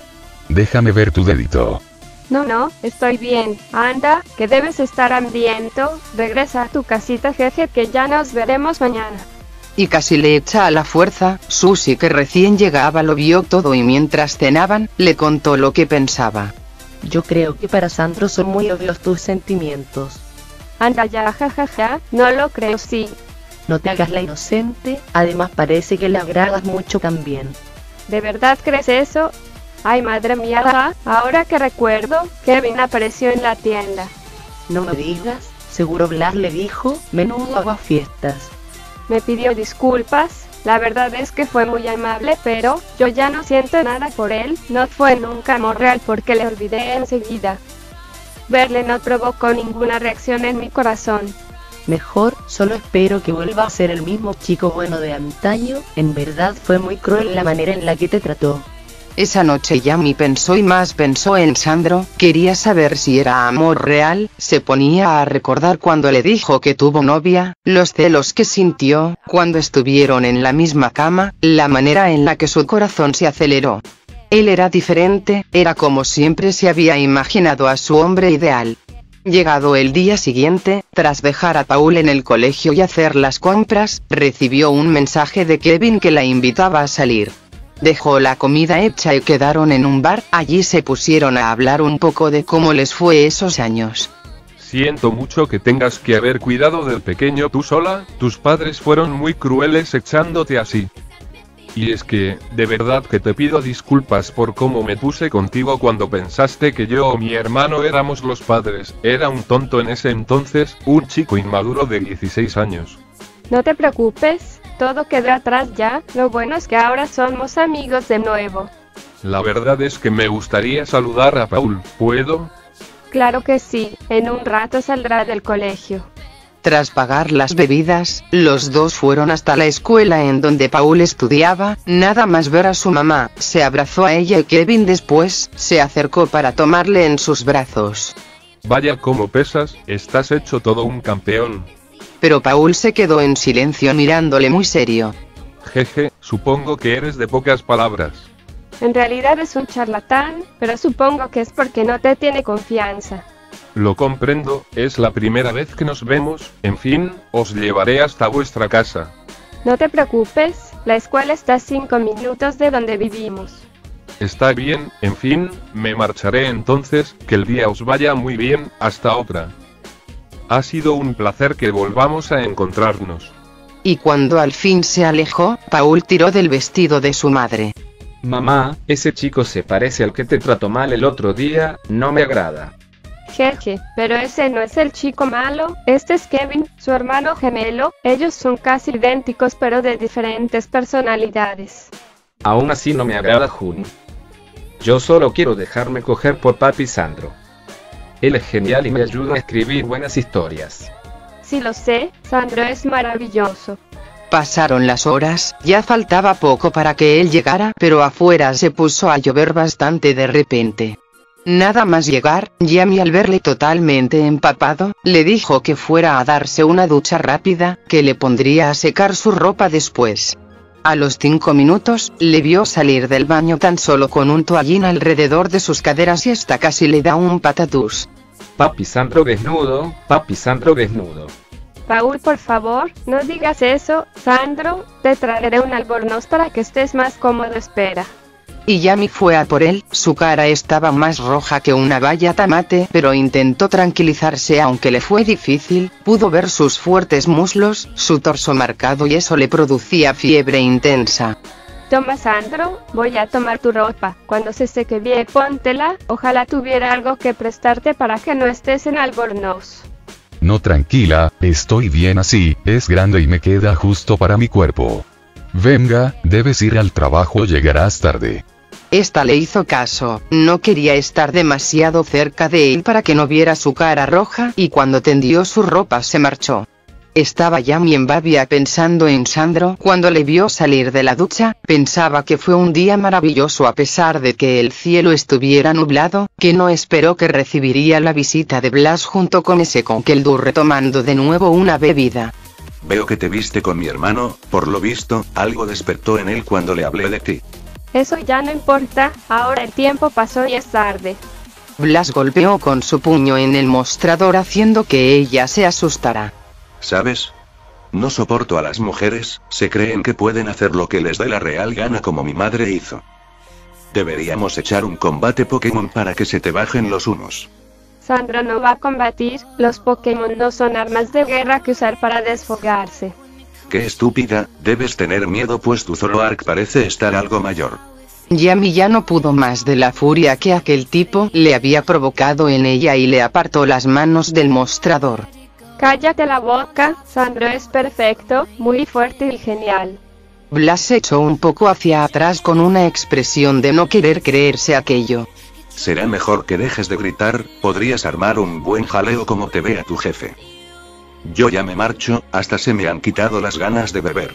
Déjame ver tu dedito. No, no, estoy bien. Anda, que debes estar hambriento. Regresa a tu casita, jeje, que ya nos veremos mañana. Y casi le echa a la fuerza. Susie, que recién llegaba, lo vio todo y mientras cenaban, le contó lo que pensaba. Yo creo que para Sandro son muy obvios tus sentimientos. Anda ya, jajaja, no lo creo, sí. No te hagas la inocente, además parece que le agradas mucho también. ¿De verdad crees eso? Ay, madre mía, ahora que recuerdo, Kevin apareció en la tienda. No me digas, seguro Blas le dijo, menudo aguafiestas. Me pidió disculpas, la verdad es que fue muy amable, pero yo ya no siento nada por él, no fue nunca amor real porque le olvidé enseguida. Verle no provocó ninguna reacción en mi corazón. Mejor, solo espero que vuelva a ser el mismo chico bueno de antaño, en verdad fue muy cruel la manera en la que te trató. Esa noche Yami pensó y más pensó en Sandro, quería saber si era amor real, se ponía a recordar cuando le dijo que tuvo novia, los celos que sintió, cuando estuvieron en la misma cama, la manera en la que su corazón se aceleró. Él era diferente, era como siempre se había imaginado a su hombre ideal. Llegado el día siguiente, tras dejar a Paul en el colegio y hacer las compras, recibió un mensaje de Kevin que la invitaba a salir. Dejó la comida hecha y quedaron en un bar, allí se pusieron a hablar un poco de cómo les fue esos años. Siento mucho que tengas que haber cuidado del pequeño tú sola, tus padres fueron muy crueles echándote así. Y es que, de verdad que te pido disculpas por cómo me puse contigo cuando pensaste que yo o mi hermano éramos los padres, era un tonto en ese entonces, un chico inmaduro de dieciséis años. No te preocupes, todo quedó atrás ya, lo bueno es que ahora somos amigos de nuevo. La verdad es que me gustaría saludar a Paul, ¿puedo? Claro que sí, en un rato saldrá del colegio. Tras pagar las bebidas, los dos fueron hasta la escuela en donde Paul estudiaba, nada más ver a su mamá, se abrazó a ella y Kevin después, se acercó para tomarle en sus brazos. Vaya cómo pesas, estás hecho todo un campeón. Pero Paul se quedó en silencio mirándole muy serio. Jeje, supongo que eres de pocas palabras. En realidad es un charlatán, pero supongo que es porque no te tiene confianza. Lo comprendo, es la primera vez que nos vemos, en fin, os llevaré hasta vuestra casa. No te preocupes, la escuela está a cinco minutos de donde vivimos. Está bien, en fin, me marcharé entonces, que el día os vaya muy bien, hasta otra. Ha sido un placer que volvamos a encontrarnos. Y cuando al fin se alejó, Paul tiró del vestido de su madre. Mamá, ese chico se parece al que te trató mal el otro día, no me agrada. Jeje, pero ese no es el chico malo, este es Kevin, su hermano gemelo, ellos son casi idénticos pero de diferentes personalidades. Aún así no me agrada Jun. Yo solo quiero dejarme coger por papi Sandro. Él es genial y me ayuda a escribir buenas historias. Sí lo sé, Sandro es maravilloso. Pasaron las horas, ya faltaba poco para que él llegara, pero afuera se puso a llover bastante de repente. Nada más llegar, Yami al verle totalmente empapado, le dijo que fuera a darse una ducha rápida, que le pondría a secar su ropa después. A los cinco minutos, le vio salir del baño tan solo con un toallín alrededor de sus caderas y hasta casi le da un patatús. Papi Sandro desnudo, papi Sandro desnudo. Paul, por favor, no digas eso, Sandro, te traeré un albornoz para que estés más cómodo, espera. Y Yami fue a por él, su cara estaba más roja que una valla tomate, pero intentó tranquilizarse aunque le fue difícil, pudo ver sus fuertes muslos, su torso marcado y eso le producía fiebre intensa. Toma Sandro, voy a tomar tu ropa, cuando se seque bien póntela, ojalá tuviera algo que prestarte para que no estés en albornoz. No, tranquila, estoy bien así, es grande y me queda justo para mi cuerpo. Venga, debes ir al trabajo, llegarás tarde. Esta le hizo caso, no quería estar demasiado cerca de él para que no viera su cara roja y cuando tendió su ropa se marchó. Estaba Yami en babia pensando en Sandro cuando le vio salir de la ducha, pensaba que fue un día maravilloso a pesar de que el cielo estuviera nublado, que no esperó que recibiría la visita de Blas junto con ese conqueldurre tomando de nuevo una bebida. Veo que te viste con mi hermano, por lo visto, algo despertó en él cuando le hablé de ti. Eso ya no importa, ahora el tiempo pasó y es tarde. Blas golpeó con su puño en el mostrador haciendo que ella se asustara. ¿Sabes? No soporto a las mujeres, se creen que pueden hacer lo que les dé la real gana como mi madre hizo. Deberíamos echar un combate Pokémon para que se te bajen los humos. Sandro no va a combatir, los Pokémon no son armas de guerra que usar para desfogarse. Qué estúpida, debes tener miedo pues tu Zoroark parece estar algo mayor. Yami ya no pudo más de la furia que aquel tipo le había provocado en ella y le apartó las manos del mostrador. Cállate la boca, Sandro es perfecto, muy fuerte y genial. Blas se echó un poco hacia atrás con una expresión de no querer creerse aquello. Será mejor que dejes de gritar, podrías armar un buen jaleo como te vea tu jefe. Yo ya me marcho, hasta se me han quitado las ganas de beber.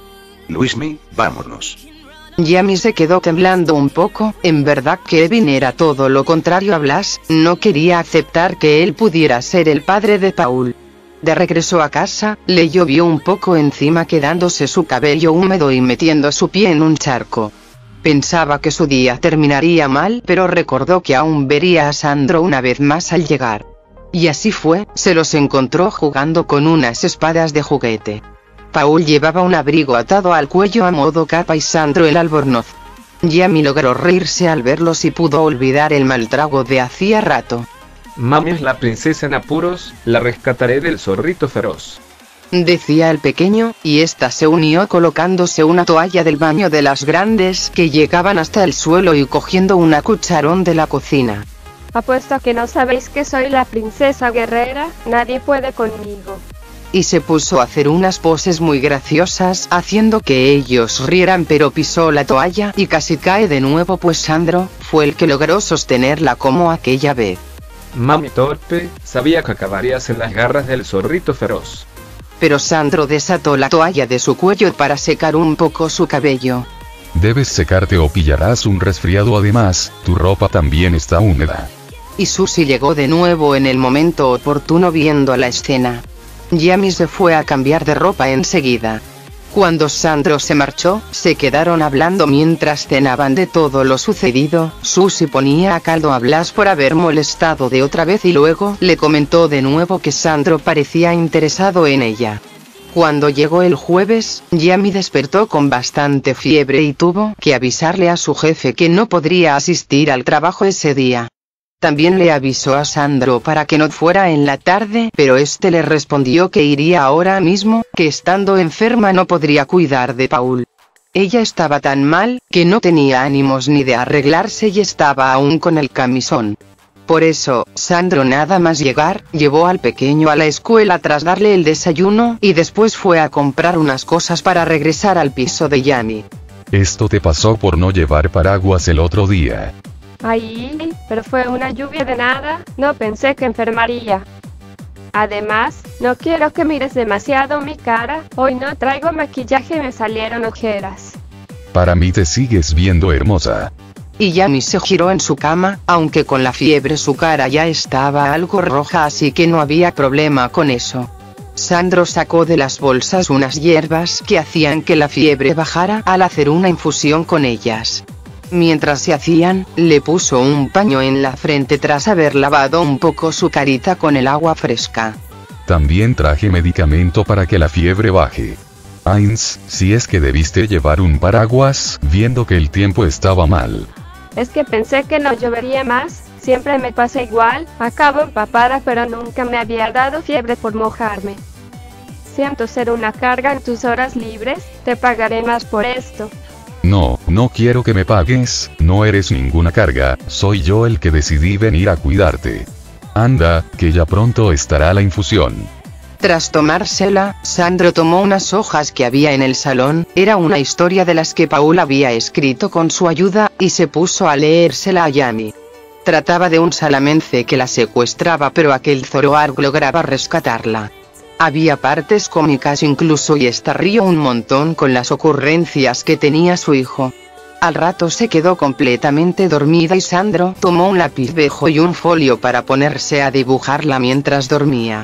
Luismi, vámonos. Yami se quedó temblando un poco, en verdad Kevin era todo lo contrario a Blas, no quería aceptar que él pudiera ser el padre de Paul. De regreso a casa, le llovió un poco encima quedándose su cabello húmedo y metiendo su pie en un charco. Pensaba que su día terminaría mal, pero recordó que aún vería a Sandro una vez más al llegar. Y así fue, se los encontró jugando con unas espadas de juguete. Paul llevaba un abrigo atado al cuello a modo capa y Sandro el albornoz. Yami logró reírse al verlos y pudo olvidar el mal trago de hacía rato. Mami es la princesa en apuros, la rescataré del zorrito feroz. Decía el pequeño, y ésta se unió colocándose una toalla del baño de las grandes que llegaban hasta el suelo y cogiendo una cucharón de la cocina. Apuesto a que no sabéis que soy la princesa guerrera, nadie puede conmigo. Y se puso a hacer unas poses muy graciosas haciendo que ellos rieran, pero pisó la toalla y casi cae de nuevo pues Sandro fue el que logró sostenerla como aquella vez. Mami torpe, sabía que acabarías en las garras del zorrito feroz. Pero Sandro desató la toalla de su cuello para secar un poco su cabello. Debes secarte o pillarás un resfriado, además, tu ropa también está húmeda. Y Susie llegó de nuevo en el momento oportuno viendo la escena. Yami se fue a cambiar de ropa enseguida. Cuando Sandro se marchó, se quedaron hablando mientras cenaban de todo lo sucedido. Susie ponía a caldo a Blas por haber molestado de otra vez y luego le comentó de nuevo que Sandro parecía interesado en ella. Cuando llegó el jueves, Yami despertó con bastante fiebre y tuvo que avisarle a su jefe que no podría asistir al trabajo ese día. También le avisó a Sandro para que no fuera en la tarde, pero este le respondió que iría ahora mismo, que estando enferma no podría cuidar de Paul. Ella estaba tan mal, que no tenía ánimos ni de arreglarse y estaba aún con el camisón. Por eso, Sandro nada más llegar, llevó al pequeño a la escuela tras darle el desayuno, y después fue a comprar unas cosas para regresar al piso de Yami. Esto te pasó por no llevar paraguas el otro día. Ay, pero fue una lluvia de nada, no pensé que enfermaría. Además, no quiero que mires demasiado mi cara, hoy no traigo maquillaje y me salieron ojeras. Para mí te sigues viendo hermosa. Y Yami se giró en su cama, aunque con la fiebre su cara ya estaba algo roja, así que no había problema con eso. Sandro sacó de las bolsas unas hierbas que hacían que la fiebre bajara al hacer una infusión con ellas. Mientras se hacían, le puso un paño en la frente tras haber lavado un poco su carita con el agua fresca. También traje medicamento para que la fiebre baje. Ains, si es que debiste llevar un paraguas, viendo que el tiempo estaba mal. Es que pensé que no llovería más, siempre me pasa igual, acabo empapada pero nunca me había dado fiebre por mojarme. Siento ser una carga en tus horas libres, te pagaré más por esto. No, no quiero que me pagues, no eres ninguna carga, soy yo el que decidí venir a cuidarte. Anda, que ya pronto estará la infusión. Tras tomársela, Sandro tomó unas hojas que había en el salón, era una historia de las que Paul había escrito con su ayuda, y se puso a leérsela a Yami. Trataba de un salamence que la secuestraba pero aquel Zoroark lograba rescatarla. Había partes cómicas incluso y esta rió un montón con las ocurrencias que tenía su hijo. Al rato se quedó completamente dormida y Sandro tomó un lápiz viejo y un folio para ponerse a dibujarla mientras dormía.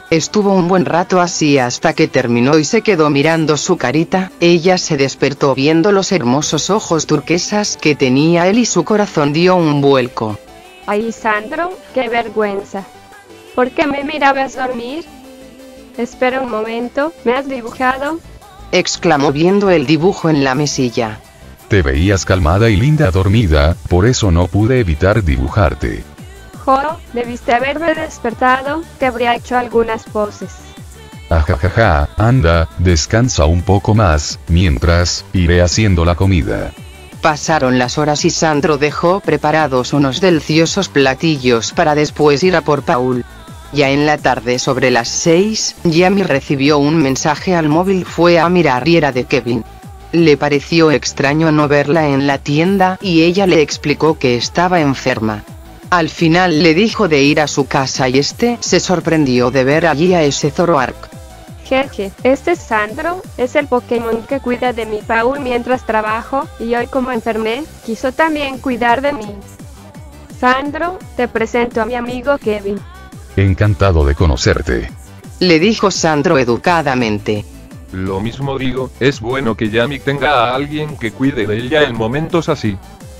Estuvo un buen rato así hasta que terminó y se quedó mirando su carita. Ella se despertó viendo los hermosos ojos turquesas que tenía él y su corazón dio un vuelco. Ay, Sandro, qué vergüenza. ¿Por qué me mirabas dormir? Espera un momento, ¿me has dibujado? Exclamó viendo el dibujo en la mesilla. Te veías calmada y linda dormida, por eso no pude evitar dibujarte. Jo, debiste haberme despertado, te habría hecho algunas poses. Ajajaja, anda, descansa un poco más, mientras, iré haciendo la comida. Pasaron las horas y Sandro dejó preparados unos deliciosos platillos para después ir a por Paul. Ya en la tarde sobre las seis, Yami recibió un mensaje al móvil, fue a mirar y era de Kevin. Le pareció extraño no verla en la tienda y ella le explicó que estaba enferma. Al final le dijo de ir a su casa y este se sorprendió de ver allí a ese Zoroark. Jeje, este es Sandro, es el Pokémon que cuida de mi Paul mientras trabajo, y hoy como enfermé, quiso también cuidar de mí. Sandro, te presento a mi amigo Kevin. Encantado de conocerte. Le dijo Sandro educadamente. Lo mismo digo, es bueno que Yami tenga a alguien que cuide de ella en momentos así.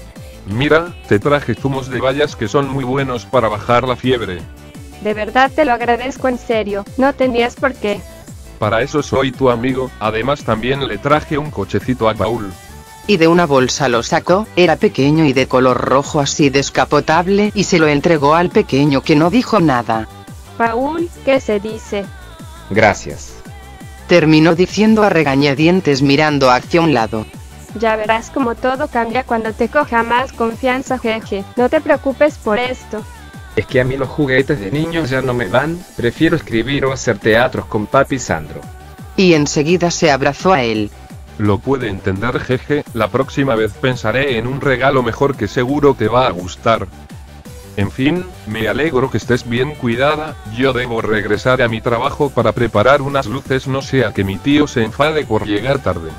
Mira, te traje zumos de bayas que son muy buenos para bajar la fiebre. De verdad te lo agradezco en serio, no tenías por qué. Para eso soy tu amigo, además también le traje un cochecito a Paul. Y de una bolsa lo sacó, era pequeño y de color rojo así descapotable y se lo entregó al pequeño que no dijo nada. Paul, ¿qué se dice? Gracias. Terminó diciendo a regañadientes mirando hacia un lado. Ya verás como todo cambia cuando te coja más confianza, jeje, no te preocupes por esto. Es que a mí los juguetes de niños ya no me van, prefiero escribir o hacer teatros con papi Sandro. Y enseguida se abrazó a él. Lo puede entender, jeje, la próxima vez pensaré en un regalo mejor que seguro te va a gustar. En fin, me alegro que estés bien cuidada, yo debo regresar a mi trabajo para preparar unas luces, no sea que mi tío se enfade por llegar tarde.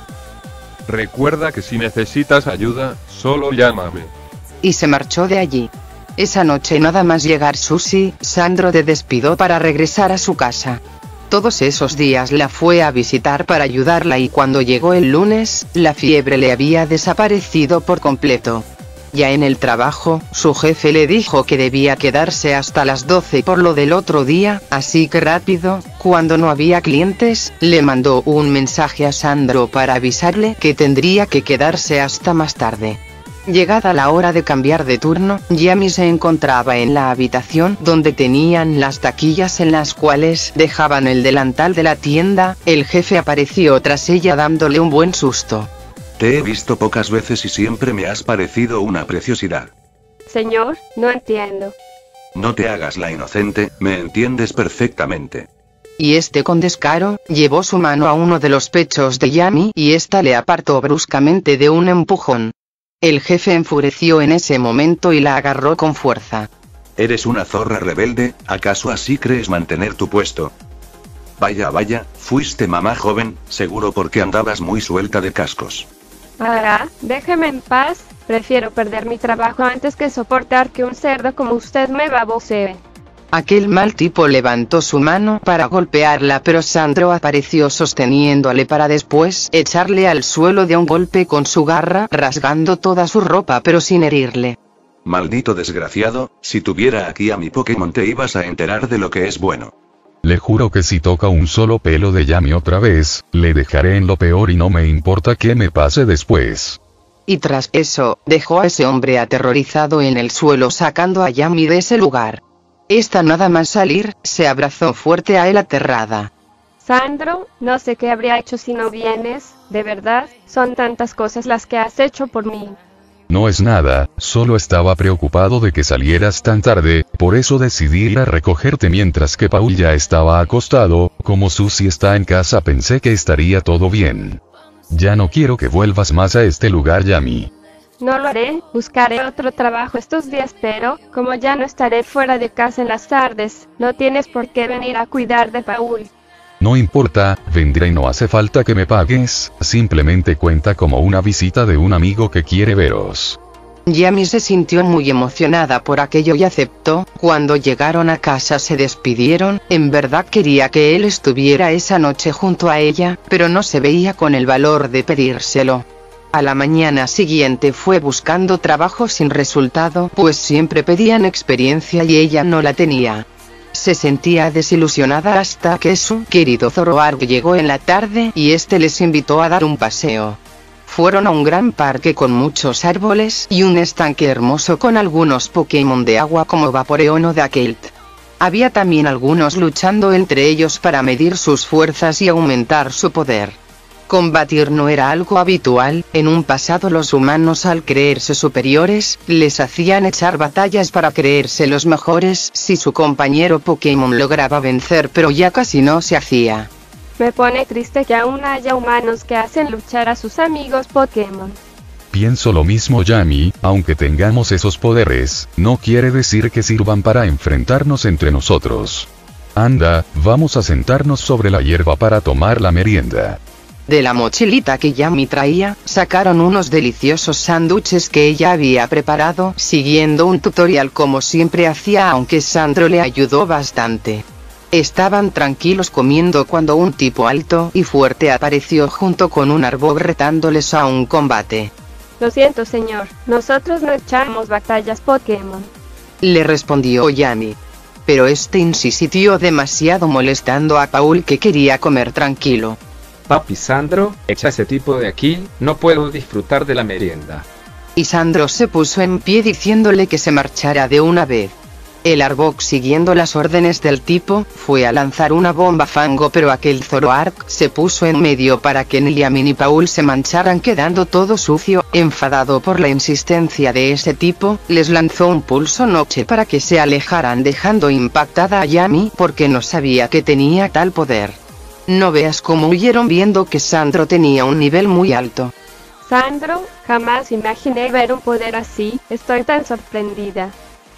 Recuerda que si necesitas ayuda, solo llámame. Y se marchó de allí. Esa noche nada más llegar Susie, Sandro te despidió para regresar a su casa. Todos esos días la fue a visitar para ayudarla y cuando llegó el lunes, la fiebre le había desaparecido por completo. Ya en el trabajo, su jefe le dijo que debía quedarse hasta las doce por lo del otro día, así que rápido, cuando no había clientes, le mandó un mensaje a Sandro para avisarle que tendría que quedarse hasta más tarde. Llegada la hora de cambiar de turno, Yami se encontraba en la habitación donde tenían las taquillas en las cuales dejaban el delantal de la tienda. El jefe apareció tras ella dándole un buen susto. Te he visto pocas veces y siempre me has parecido una preciosidad. Señor, no entiendo. No te hagas la inocente, me entiendes perfectamente. Y este con descaro, llevó su mano a uno de los pechos de Yami y ésta le apartó bruscamente de un empujón. El jefe enfureció en ese momento y la agarró con fuerza. Eres una zorra rebelde, ¿acaso así crees mantener tu puesto? Vaya vaya, fuiste mamá joven, seguro porque andabas muy suelta de cascos. Ah, déjeme en paz, prefiero perder mi trabajo antes que soportar que un cerdo como usted me babosee. Aquel mal tipo levantó su mano para golpearla, pero Sandro apareció sosteniéndole para después echarle al suelo de un golpe con su garra, rasgando toda su ropa pero sin herirle. Maldito desgraciado, si tuviera aquí a mi Pokémon te ibas a enterar de lo que es bueno. Le juro que si toca un solo pelo de Yami otra vez, le dejaré en lo peor y no me importa qué me pase después. Y tras eso, dejó a ese hombre aterrorizado en el suelo sacando a Yami de ese lugar. Esta nada más salir, se abrazó fuerte a él aterrada. Sandro, no sé qué habría hecho si no vienes, de verdad, son tantas cosas las que has hecho por mí. No es nada, solo estaba preocupado de que salieras tan tarde, por eso decidí ir a recogerte mientras que Paul ya estaba acostado. Como Susie está en casa pensé que estaría todo bien. Ya no quiero que vuelvas más a este lugar, Yami. No lo haré, buscaré otro trabajo estos días, pero, como ya no estaré fuera de casa en las tardes, no tienes por qué venir a cuidar de Paul. No importa, vendré y no hace falta que me pagues, simplemente cuenta como una visita de un amigo que quiere veros. Yami se sintió muy emocionada por aquello y aceptó. Cuando llegaron a casa se despidieron. En verdad quería que él estuviera esa noche junto a ella, pero no se veía con el valor de pedírselo. A la mañana siguiente fue buscando trabajo sin resultado, pues siempre pedían experiencia y ella no la tenía. Se sentía desilusionada hasta que su querido Zoroark llegó en la tarde y este les invitó a dar un paseo. Fueron a un gran parque con muchos árboles y un estanque hermoso con algunos Pokémon de agua como Vaporeon o Dakelt. Había también algunos luchando entre ellos para medir sus fuerzas y aumentar su poder. Combatir no era algo habitual. En un pasado los humanos, al creerse superiores, les hacían echar batallas para creerse los mejores si su compañero Pokémon lograba vencer, pero ya casi no se hacía. Me pone triste que aún haya humanos que hacen luchar a sus amigos Pokémon. Pienso lo mismo, Yami. Aunque tengamos esos poderes, no quiere decir que sirvan para enfrentarnos entre nosotros. Anda, vamos a sentarnos sobre la hierba para tomar la merienda. De la mochilita que Yami traía, sacaron unos deliciosos sándwiches que ella había preparado, siguiendo un tutorial como siempre hacía, aunque Sandro le ayudó bastante. Estaban tranquilos comiendo cuando un tipo alto y fuerte apareció junto con un árbol retándoles a un combate. Lo siento, señor, nosotros no echamos batallas Pokémon, le respondió Yami. Pero este insistió demasiado, molestando a Paul, que quería comer tranquilo. Papi Sandro, echa ese tipo de aquí, no puedo disfrutar de la merienda. Y Sandro se puso en pie diciéndole que se marchara de una vez. El Arbok, siguiendo las órdenes del tipo, fue a lanzar una bomba fango, pero aquel Zoroark se puso en medio para que ni Yami ni Paul se mancharan, quedando todo sucio. Enfadado por la insistencia de ese tipo, les lanzó un pulso noche para que se alejaran, dejando impactada a Yami porque no sabía que tenía tal poder. No veas cómo huyeron viendo que Sandro tenía un nivel muy alto. Sandro, jamás imaginé ver un poder así, estoy tan sorprendida.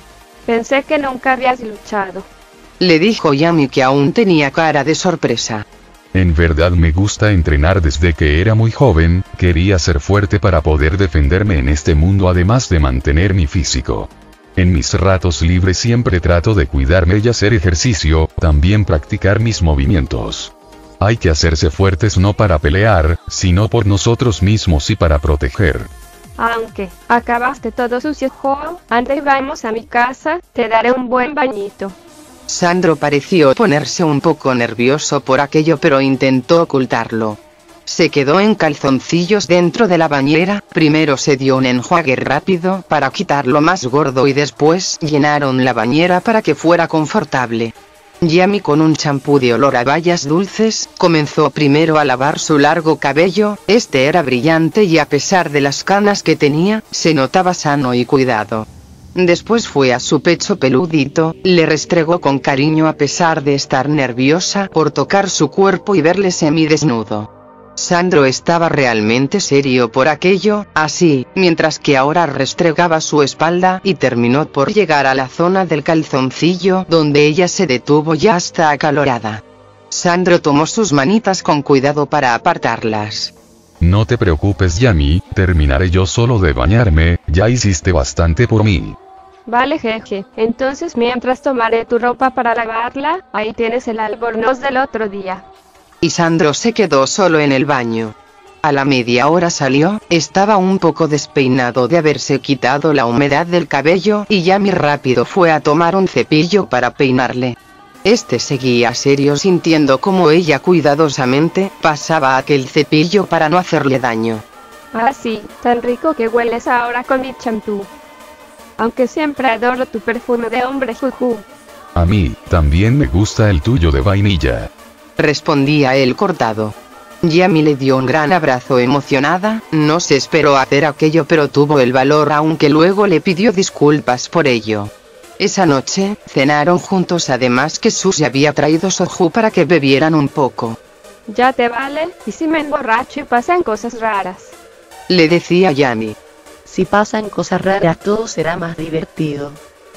Pensé que nunca habías luchado, le dijo Yami, que aún tenía cara de sorpresa. En verdad me gusta entrenar desde que era muy joven. Quería ser fuerte para poder defenderme en este mundo, además de mantener mi físico. En mis ratos libres siempre trato de cuidarme y hacer ejercicio, también practicar mis movimientos. Hay que hacerse fuertes, no para pelear, sino por nosotros mismos y para proteger. Aunque acabaste todo sucio, jo, anda y vamos a mi casa, te daré un buen bañito. Sandro pareció ponerse un poco nervioso por aquello, pero intentó ocultarlo. Se quedó en calzoncillos dentro de la bañera. Primero se dio un enjuague rápido para quitar lo más gordo y después llenaron la bañera para que fuera confortable. Yami, con un champú de olor a bayas dulces, comenzó primero a lavar su largo cabello. Este era brillante y, a pesar de las canas que tenía, se notaba sano y cuidado. Después fue a su pecho peludito, le restregó con cariño a pesar de estar nerviosa por tocar su cuerpo y verle semidesnudo. Sandro estaba realmente serio por aquello, así, mientras que ahora restregaba su espalda y terminó por llegar a la zona del calzoncillo, donde ella se detuvo ya hasta acalorada. Sandro tomó sus manitas con cuidado para apartarlas. No te preocupes, Yami, terminaré yo solo de bañarme, ya hiciste bastante por mí. Vale, jeje, entonces mientras tomaré tu ropa para lavarla, ahí tienes el albornoz del otro día. Y Sandro se quedó solo en el baño. A la media hora salió, estaba un poco despeinado de haberse quitado la humedad del cabello, y Yami rápido fue a tomar un cepillo para peinarle. Este seguía serio, sintiendo como ella cuidadosamente pasaba aquel cepillo para no hacerle daño. Ah, sí, tan rico que hueles ahora con mi champú. Aunque siempre adoro tu perfume de hombre, juju. A mí, también me gusta el tuyo de vainilla, respondía él cortado. Yami le dio un gran abrazo emocionada. No se esperó hacer aquello, pero tuvo el valor, aunque luego le pidió disculpas por ello. Esa noche, cenaron juntos, además que Suzy había traído soju para que bebieran un poco. Ya te vale, y si me emborracho y pasan cosas raras, le decía Yami. Si pasan cosas raras todo será más divertido.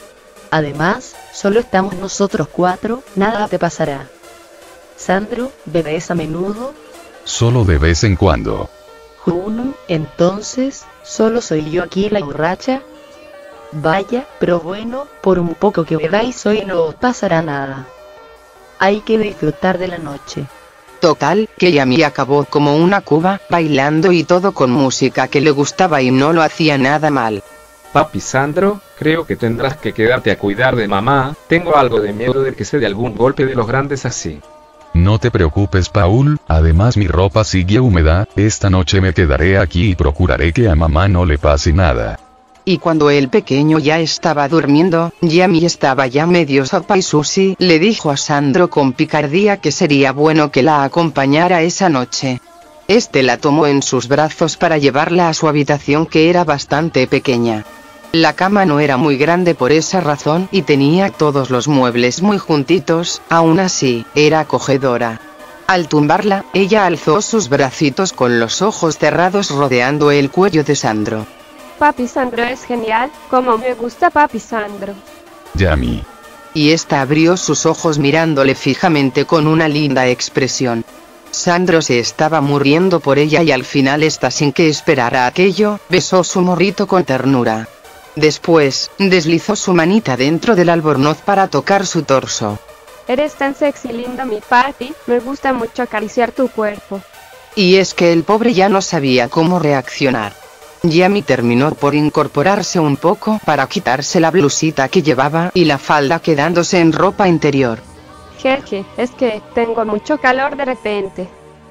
Además, solo estamos nosotros cuatro, nada te pasará. Sandro, ¿bebes a menudo? Solo de vez en cuando. Juno, entonces, ¿solo soy yo aquí la borracha? Vaya, pero bueno, por un poco que bedáis hoy no os pasará nada. Hay que disfrutar de la noche. Total, que Yami acabó como una cuba, bailando y todo con música que le gustaba y no lo hacía nada mal. Papi Sandro, creo que tendrás que quedarte a cuidar de mamá, tengo algo de miedo de que se dé algún golpe de los grandes así. No te preocupes, Paul, además mi ropa sigue húmeda, esta noche me quedaré aquí y procuraré que a mamá no le pase nada. Y cuando el pequeño ya estaba durmiendo, Yami estaba ya medio sopa y Susie le dijo a Sandro con picardía que sería bueno que la acompañara esa noche. Este la tomó en sus brazos para llevarla a su habitación, que era bastante pequeña. La cama no era muy grande por esa razón y tenía todos los muebles muy juntitos, aún así, era acogedora. Al tumbarla, ella alzó sus bracitos con los ojos cerrados rodeando el cuello de Sandro. Papi Sandro es genial, como me gusta Papi Sandro. Yami. Y esta abrió sus ojos mirándole fijamente con una linda expresión. Sandro se estaba muriendo por ella y al final esta, sin que esperara aquello, besó su morrito con ternura. Después, deslizó su manita dentro del albornoz para tocar su torso. Eres tan sexy, lindo mi Papi, me gusta mucho acariciar tu cuerpo. Y es que el pobre ya no sabía cómo reaccionar. Yami terminó por incorporarse un poco para quitarse la blusita que llevaba y la falda, quedándose en ropa interior. Jeje, es que tengo mucho calor de repente.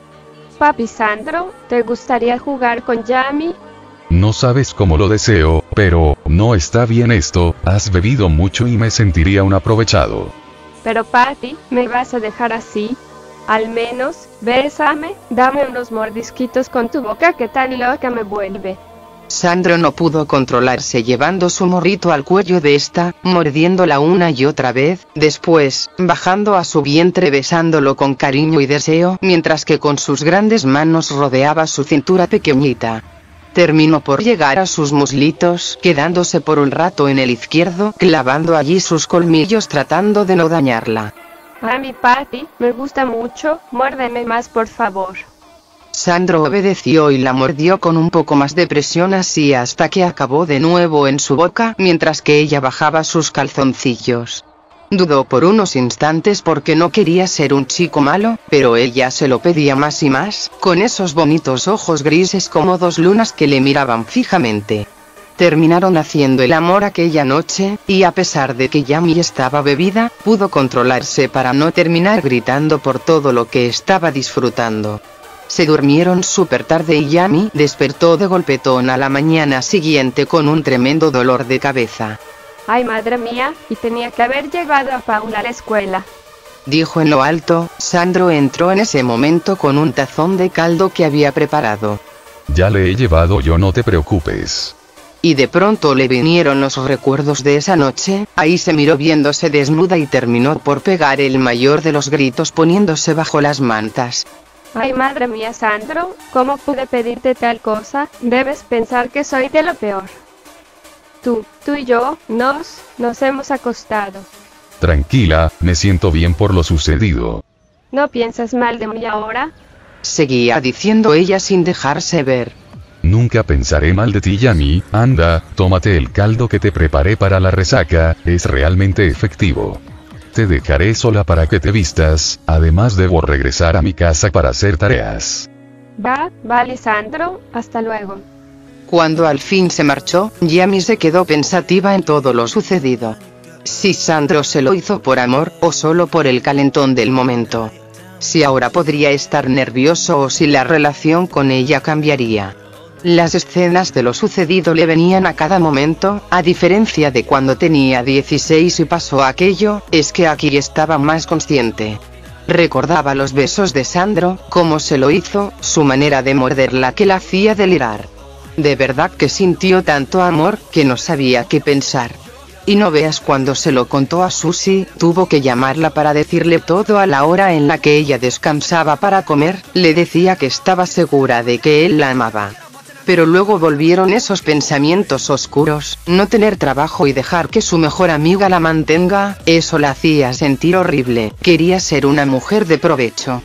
Papi Sandro, ¿te gustaría jugar con Yami? No sabes cómo lo deseo, pero no está bien esto, has bebido mucho y me sentiría un aprovechado. Pero Papi, ¿me vas a dejar así? Al menos, bésame, dame unos mordisquitos con tu boca que tan loca me vuelve. Sandro no pudo controlarse, llevando su morrito al cuello de esta, mordiéndola una y otra vez, después, bajando a su vientre besándolo con cariño y deseo, mientras que con sus grandes manos rodeaba su cintura pequeñita. Terminó por llegar a sus muslitos, quedándose por un rato en el izquierdo, clavando allí sus colmillos tratando de no dañarla. A mi Papi, me gusta mucho, muérdeme más por favor. Sandro obedeció y la mordió con un poco más de presión, así hasta que acabó de nuevo en su boca, mientras que ella bajaba sus calzoncillos. Dudó por unos instantes porque no quería ser un chico malo, pero ella se lo pedía más y más, con esos bonitos ojos grises como dos lunas que le miraban fijamente. Terminaron haciendo el amor aquella noche, y a pesar de que Yami estaba bebida, pudo controlarse para no terminar gritando por todo lo que estaba disfrutando. Se durmieron súper tarde y Yami despertó de golpetón a la mañana siguiente con un tremendo dolor de cabeza. Ay madre mía, y tenía que haber llevado a Paula a la escuela. Dijo en lo alto. Sandro entró en ese momento con un tazón de caldo que había preparado. Ya le he llevado yo, no te preocupes. Y de pronto le vinieron los recuerdos de esa noche, ahí se miró viéndose desnuda y terminó por pegar el mayor de los gritos poniéndose bajo las mantas. Ay madre mía Sandro, ¿cómo pude pedirte tal cosa? Debes pensar que soy de lo peor. Tú, tú y yo, nos, nos hemos acostado. Tranquila, me siento bien por lo sucedido. ¿No piensas mal de mí ahora? Seguía diciendo ella sin dejarse ver. Nunca pensaré mal de ti, Yami, anda, tómate el caldo que te preparé para la resaca, es realmente efectivo. Te dejaré sola para que te vistas, además debo regresar a mi casa para hacer tareas. Va, vale Sandro, hasta luego. Cuando al fin se marchó, Yami se quedó pensativa en todo lo sucedido. Si Sandro se lo hizo por amor, o solo por el calentón del momento. Si ahora podría estar nervioso o si la relación con ella cambiaría. Las escenas de lo sucedido le venían a cada momento, a diferencia de cuando tenía dieciséis y pasó aquello, es que aquí estaba más consciente. Recordaba los besos de Sandro, cómo se lo hizo, su manera de morderla que la hacía delirar. De verdad que sintió tanto amor, que no sabía qué pensar. Y no veas cuando se lo contó a Susie, tuvo que llamarla para decirle todo a la hora en la que ella descansaba para comer, le decía que estaba segura de que él la amaba. Pero luego volvieron esos pensamientos oscuros, no tener trabajo y dejar que su mejor amiga la mantenga, eso la hacía sentir horrible, quería ser una mujer de provecho.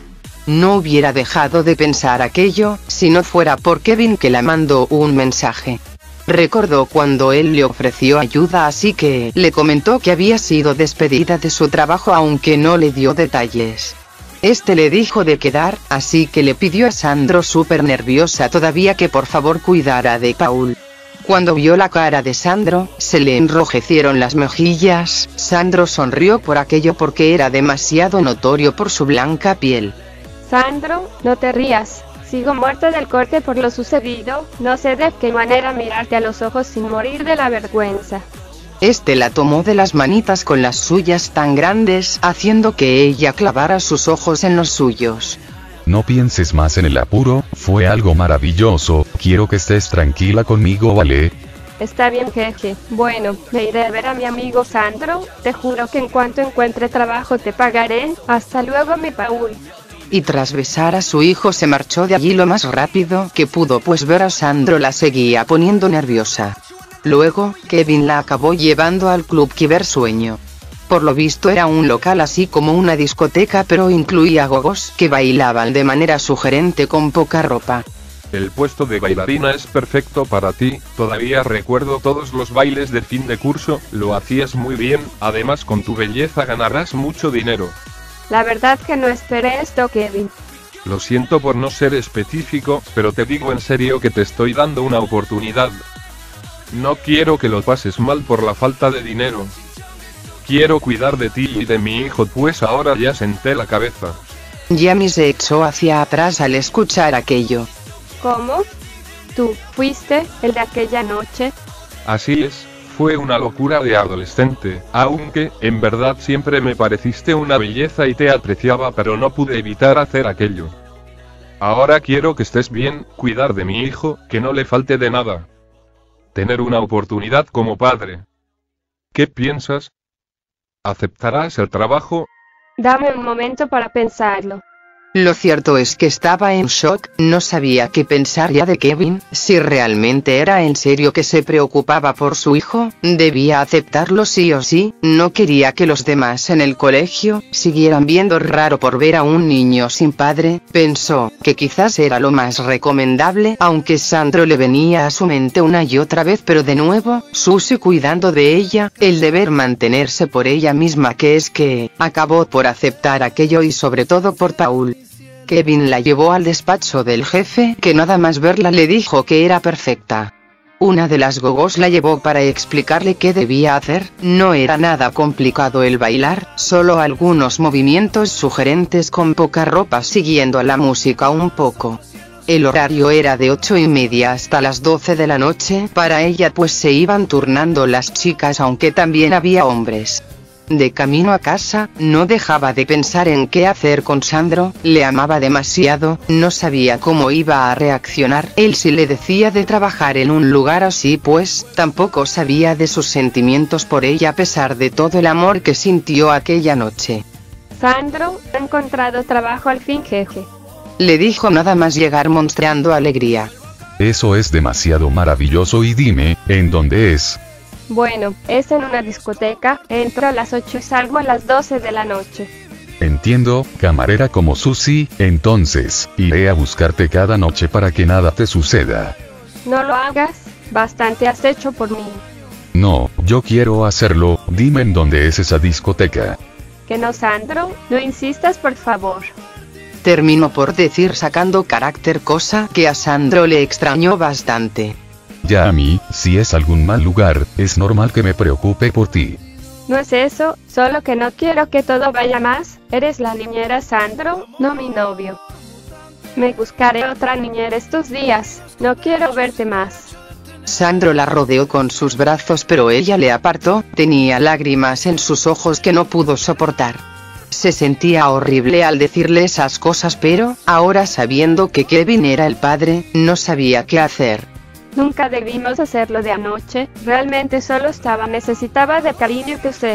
no hubiera dejado de pensar aquello, si no fuera por Kevin que la mandó un mensaje. Recordó cuando él le ofreció ayuda, así que le comentó que había sido despedida de su trabajo, aunque no le dio detalles. Este le dijo de quedar, así que le pidió a Sandro, súper nerviosa todavía, que por favor cuidara de Paul. Cuando vio la cara de Sandro, se le enrojecieron las mejillas. Sandro sonrió por aquello porque era demasiado notorio por su blanca piel. Sandro, no te rías. Sigo muerta del corte por lo sucedido, no sé de qué manera mirarte a los ojos sin morir de la vergüenza. Este la tomó de las manitas con las suyas tan grandes, haciendo que ella clavara sus ojos en los suyos. No pienses más en el apuro, fue algo maravilloso, quiero que estés tranquila conmigo, ¿vale? Está bien, jeje. Bueno, me iré a ver a mi amigo Sandro, te juro que en cuanto encuentre trabajo te pagaré. Hasta luego, mi Paul. Y tras besar a su hijo se marchó de allí lo más rápido que pudo, pues ver a Sandro la seguía poniendo nerviosa. Luego, Kevin la acabó llevando al club Kiber Sueño. Por lo visto era un local así como una discoteca, pero incluía gogos que bailaban de manera sugerente con poca ropa. El puesto de bailarina es perfecto para ti, todavía recuerdo todos los bailes de fin de curso, lo hacías muy bien, además con tu belleza ganarás mucho dinero. La verdad que no esperé esto, Kevin. Lo siento por no ser específico, pero te digo en serio que te estoy dando una oportunidad. No quiero que lo pases mal por la falta de dinero. Quiero cuidar de ti y de mi hijo, pues ahora ya senté la cabeza. Yami se echó hacia atrás al escuchar aquello. ¿Cómo? ¿Tú fuiste el de aquella noche? Así es, fue una locura de adolescente, aunque, en verdad siempre me pareciste una belleza y te apreciaba, pero no pude evitar hacer aquello. Ahora quiero que estés bien, cuidar de mi hijo, que no le falte de nada. Tener una oportunidad como padre. ¿Qué piensas? ¿Aceptarás el trabajo? Dame un momento para pensarlo. Lo cierto es que estaba en shock, no sabía qué pensar ya de Kevin, si realmente era en serio que se preocupaba por su hijo, debía aceptarlo sí o sí, no quería que los demás en el colegio siguieran viendo raro por ver a un niño sin padre, pensó que quizás era lo más recomendable, aunque Sandro le venía a su mente una y otra vez, pero de nuevo, Susie cuidando de ella, el deber mantenerse por ella misma, que es que, acabó por aceptar aquello y sobre todo por Paul. Kevin la llevó al despacho del jefe, que nada más verla le dijo que era perfecta. Una de las gogos la llevó para explicarle qué debía hacer, no era nada complicado el bailar, solo algunos movimientos sugerentes con poca ropa siguiendo la música un poco. El horario era de ocho y media hasta las doce de la noche para ella, pues se iban turnando las chicas, aunque también había hombres. De camino a casa, no dejaba de pensar en qué hacer con Sandro, le amaba demasiado, no sabía cómo iba a reaccionar él si le decía de trabajar en un lugar así, pues, tampoco sabía de sus sentimientos por ella a pesar de todo el amor que sintió aquella noche. Sandro, he encontrado trabajo al fin, jeje. Le dijo nada más llegar mostrando alegría. Eso es demasiado maravilloso y dime, ¿en dónde es? Bueno, es en una discoteca, entro a las ocho y salgo a las doce de la noche. Entiendo, camarera como Susie, entonces, iré a buscarte cada noche para que nada te suceda. No lo hagas, bastante has hecho por mí. No, yo quiero hacerlo, dime en dónde es esa discoteca. Que no, Sandro, no insistas por favor. Terminó por decir sacando carácter, cosa que a Sandro le extrañó bastante. Ya a mí, si es algún mal lugar, es normal que me preocupe por ti. No es eso, solo que no quiero que todo vaya más, eres la niñera Sandro, no mi novio. Me buscaré otra niñera estos días, no quiero verte más. Sandro la rodeó con sus brazos, pero ella le apartó, tenía lágrimas en sus ojos que no pudo soportar. Se sentía horrible al decirle esas cosas, pero, ahora sabiendo que Kevin era el padre, no sabía qué hacer. Nunca debimos hacerlo de anoche, realmente solo estaba necesitaba de cariño que usted.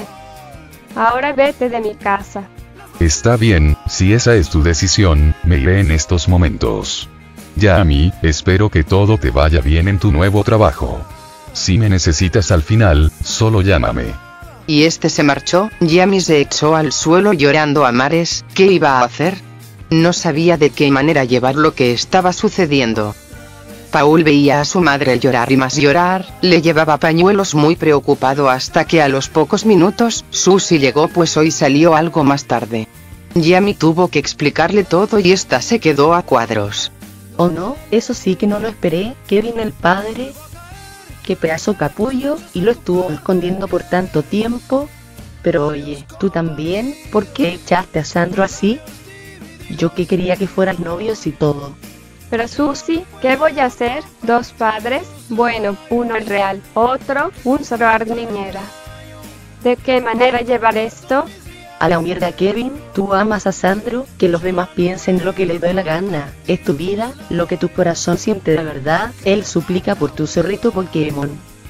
Ahora vete de mi casa. Está bien, si esa es tu decisión, me iré en estos momentos. Ya a mí, espero que todo te vaya bien en tu nuevo trabajo. Si me necesitas al final, solo llámame. Y este se marchó, Yami se echó al suelo llorando a mares, ¿qué iba a hacer? No sabía de qué manera llevar lo que estaba sucediendo. Paul veía a su madre llorar y más llorar, le llevaba pañuelos muy preocupado hasta que a los pocos minutos, Susie llegó pues hoy salió algo más tarde. Yami tuvo que explicarle todo y esta se quedó a cuadros. Oh no, eso sí que no lo esperé, Kevin el padre. Qué pedazo capullo, y lo estuvo escondiendo por tanto tiempo. Pero oye, ¿tú también? ¿Por qué echaste a Sandro así? Yo que quería que fueran novios y todo. Pero Susie, ¿qué voy a hacer? ¿Dos padres? Bueno, uno el real, otro, un soror niñera. ¿De qué manera llevar esto? A la mierda Kevin, tú amas a Sandro, que los demás piensen lo que les dé la gana. Es tu vida, lo que tu corazón siente de verdad, él suplica por tu zorrito Pokémon.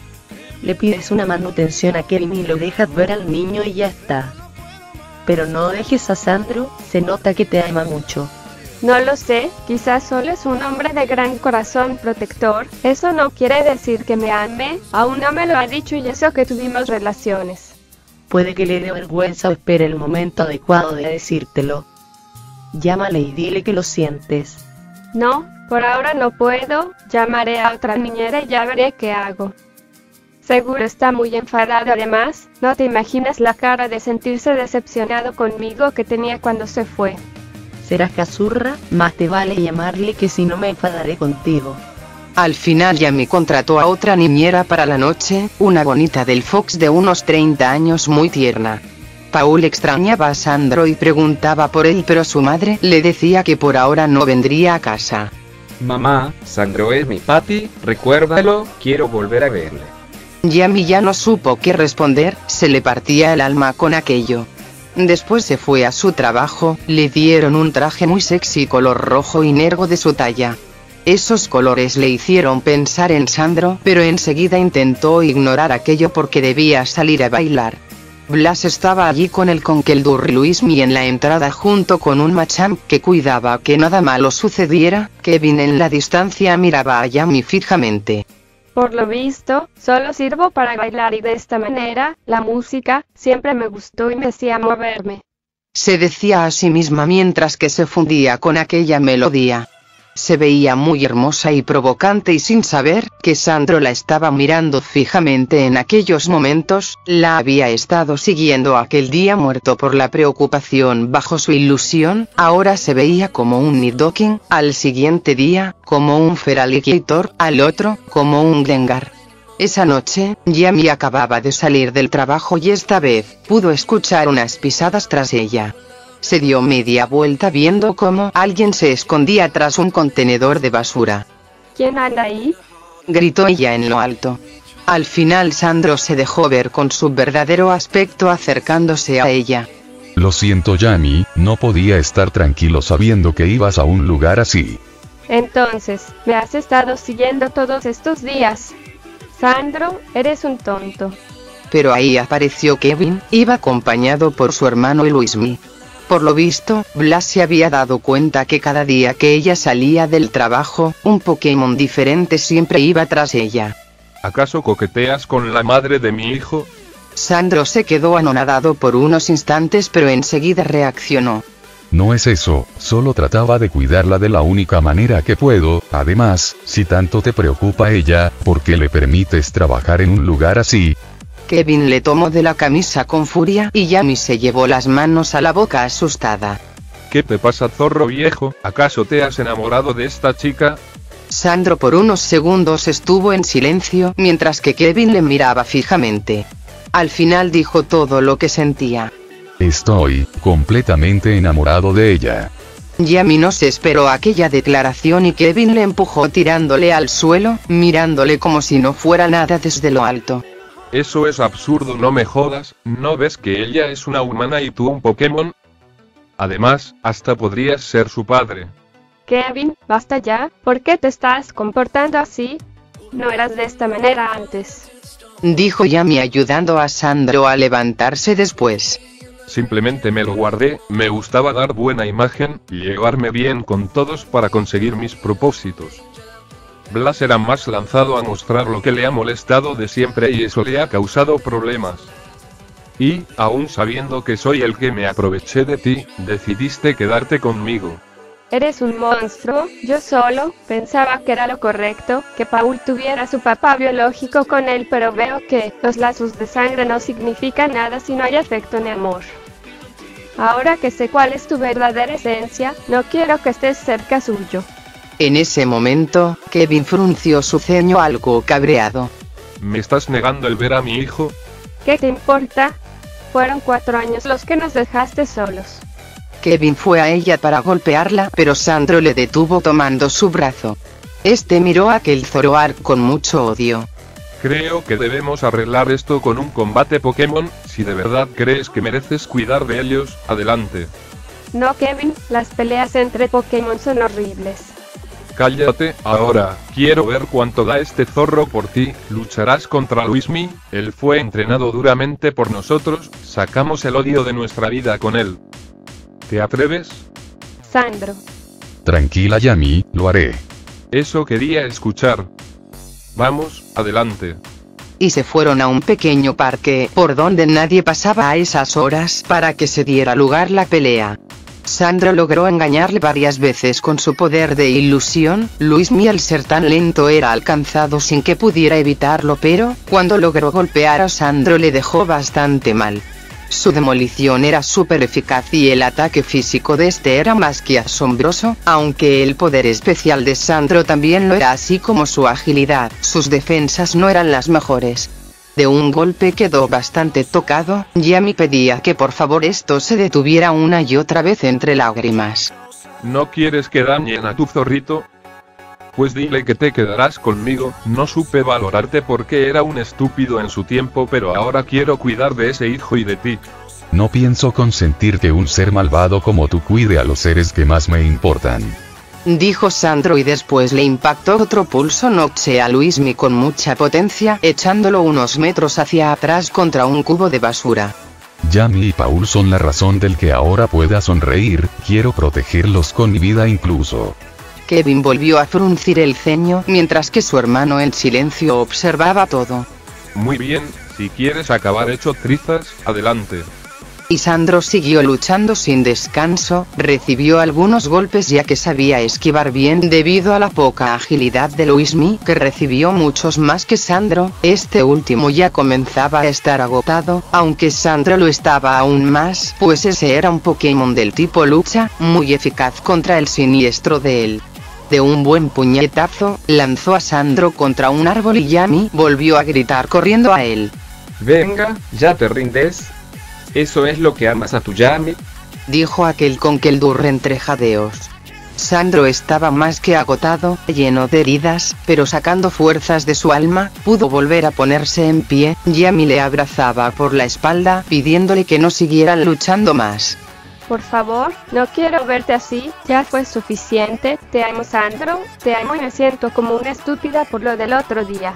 Le pides una manutención a Kevin y lo dejas ver al niño y ya está. Pero no dejes a Sandro, se nota que te ama mucho. No lo sé, quizás solo es un hombre de gran corazón protector, eso no quiere decir que me ame, aún no me lo ha dicho y eso que tuvimos relaciones. Puede que le dé vergüenza o espere el momento adecuado de decírtelo. Llámale y dile que lo sientes. No, por ahora no puedo, llamaré a otra niñera y ya veré qué hago. Seguro está muy enfadado además, no te imaginas la cara de sentirse decepcionado conmigo que tenía cuando se fue. Serás cazurra, más te vale llamarle que si no me enfadaré contigo. Al final Yami contrató a otra niñera para la noche, una bonita del Fox de unos treinta años muy tierna. Paul extrañaba a Sandro y preguntaba por él pero su madre le decía que por ahora no vendría a casa. Mamá, Sandro es mi papi, recuérdalo, quiero volver a verle. Yami ya no supo qué responder, se le partía el alma con aquello. Después se fue a su trabajo, le dieron un traje muy sexy color rojo y negro de su talla. Esos colores le hicieron pensar en Sandro, pero enseguida intentó ignorar aquello porque debía salir a bailar. Blas estaba allí con el conqueldur Luismi en la entrada junto con un Machamp que cuidaba que nada malo sucediera. Kevin en la distancia miraba a Yami fijamente. Por lo visto, solo sirvo para bailar y de esta manera, la música, siempre me gustó y me hacía moverme. Se decía a sí misma mientras que se fundía con aquella melodía. Se veía muy hermosa y provocante y sin saber que Sandro la estaba mirando fijamente en aquellos momentos, la había estado siguiendo aquel día muerto por la preocupación bajo su ilusión, ahora se veía como un Nidoking, al siguiente día, como un Feraligatr, al otro, como un Gengar. Esa noche, Yami acababa de salir del trabajo y esta vez, pudo escuchar unas pisadas tras ella. Se dio media vuelta viendo cómo alguien se escondía tras un contenedor de basura. ¿Quién anda ahí? Gritó ella en lo alto. Al final Sandro se dejó ver con su verdadero aspecto acercándose a ella. Lo siento Yami, no podía estar tranquilo sabiendo que ibas a un lugar así. Entonces, ¿me has estado siguiendo todos estos días? Sandro, eres un tonto. Pero ahí apareció Kevin, iba acompañado por su hermano Luismi. Por lo visto, Blas se había dado cuenta que cada día que ella salía del trabajo, un Pokémon diferente siempre iba tras ella. ¿Acaso coqueteas con la madre de mi hijo? Sandro se quedó anonadado por unos instantes pero enseguida reaccionó. No es eso, solo trataba de cuidarla de la única manera que puedo, además, si tanto te preocupa ella, ¿por qué le permites trabajar en un lugar así? Kevin le tomó de la camisa con furia y Yami se llevó las manos a la boca asustada. ¿Qué te pasa, zorro viejo? ¿Acaso te has enamorado de esta chica? Sandro por unos segundos estuvo en silencio mientras que Kevin le miraba fijamente. Al final dijo todo lo que sentía. Estoy completamente enamorado de ella. Yami no se esperó aquella declaración y Kevin le empujó tirándole al suelo, mirándole como si no fuera nada desde lo alto. Eso es absurdo, no me jodas, ¿no ves que ella es una humana y tú un Pokémon? Además, hasta podrías ser su padre. Kevin, basta ya, ¿por qué te estás comportando así? No eras de esta manera antes. Dijo Yami ayudando a Sandro a levantarse después. Simplemente me lo guardé, me gustaba dar buena imagen, y llevarme bien con todos para conseguir mis propósitos. Blas era más lanzado a mostrar lo que le ha molestado de siempre y eso le ha causado problemas. Y, aún sabiendo que soy el que me aproveché de ti, decidiste quedarte conmigo. Eres un monstruo. Yo solo pensaba que era lo correcto, que Paul tuviera a su papá biológico con él, pero veo que los lazos de sangre no significan nada si no hay afecto ni amor. Ahora que sé cuál es tu verdadera esencia, no quiero que estés cerca suyo. En ese momento, Kevin frunció su ceño algo cabreado. ¿Me estás negando el ver a mi hijo? ¿Qué te importa? Fueron cuatro años los que nos dejaste solos. Kevin fue a ella para golpearla, pero Sandro le detuvo tomando su brazo. Este miró a aquel Zoroark con mucho odio. Creo que debemos arreglar esto con un combate Pokémon. Si de verdad crees que mereces cuidar de ellos, adelante. No, Kevin, las peleas entre Pokémon son horribles. Cállate, ahora, quiero ver cuánto da este zorro por ti. Lucharás contra Luismi, él fue entrenado duramente por nosotros, sacamos el odio de nuestra vida con él. ¿Te atreves? Sandro. Tranquila Yami, lo haré. Eso quería escuchar. Vamos, adelante. Y se fueron a un pequeño parque, por donde nadie pasaba a esas horas para que se diera lugar la pelea. Sandro logró engañarle varias veces con su poder de ilusión. Luismi, al ser tan lento, era alcanzado sin que pudiera evitarlo, pero cuando logró golpear a Sandro le dejó bastante mal. Su demolición era súper eficaz y el ataque físico de este era más que asombroso, aunque el poder especial de Sandro también lo era, así como su agilidad. Sus defensas no eran las mejores. De un golpe quedó bastante tocado. Yami pedía que por favor esto se detuviera una y otra vez entre lágrimas. ¿No quieres que dañen a tu zorrito? Pues dile que te quedarás conmigo. No supe valorarte porque era un estúpido en su tiempo, pero ahora quiero cuidar de ese hijo y de ti. No pienso consentir que un ser malvado como tú cuide a los seres que más me importan. Dijo Sandro, y después le impactó otro pulso Noche a Luismi con mucha potencia, echándolo unos metros hacia atrás contra un cubo de basura. Yami y Paul son la razón del que ahora pueda sonreír, quiero protegerlos con mi vida incluso. Kevin volvió a fruncir el ceño, mientras que su hermano en silencio observaba todo. Muy bien, si quieres acabar hecho trizas, adelante. Y Sandro siguió luchando sin descanso, recibió algunos golpes ya que sabía esquivar bien debido a la poca agilidad de Luismi, que recibió muchos más que Sandro. Este último ya comenzaba a estar agotado, aunque Sandro lo estaba aún más, pues ese era un Pokémon del tipo lucha, muy eficaz contra el siniestro de él. De un buen puñetazo, lanzó a Sandro contra un árbol y Yami volvió a gritar corriendo a él. Venga, ¿ya te rindes? ¿Eso es lo que amas a tu Yami? Dijo aquel con Keldur entre jadeos. Sandro estaba más que agotado, lleno de heridas, pero sacando fuerzas de su alma, pudo volver a ponerse en pie. Yami le abrazaba por la espalda, pidiéndole que no siguieran luchando más. Por favor, no quiero verte así, ya fue suficiente. Te amo, Sandro, te amo y me siento como una estúpida por lo del otro día.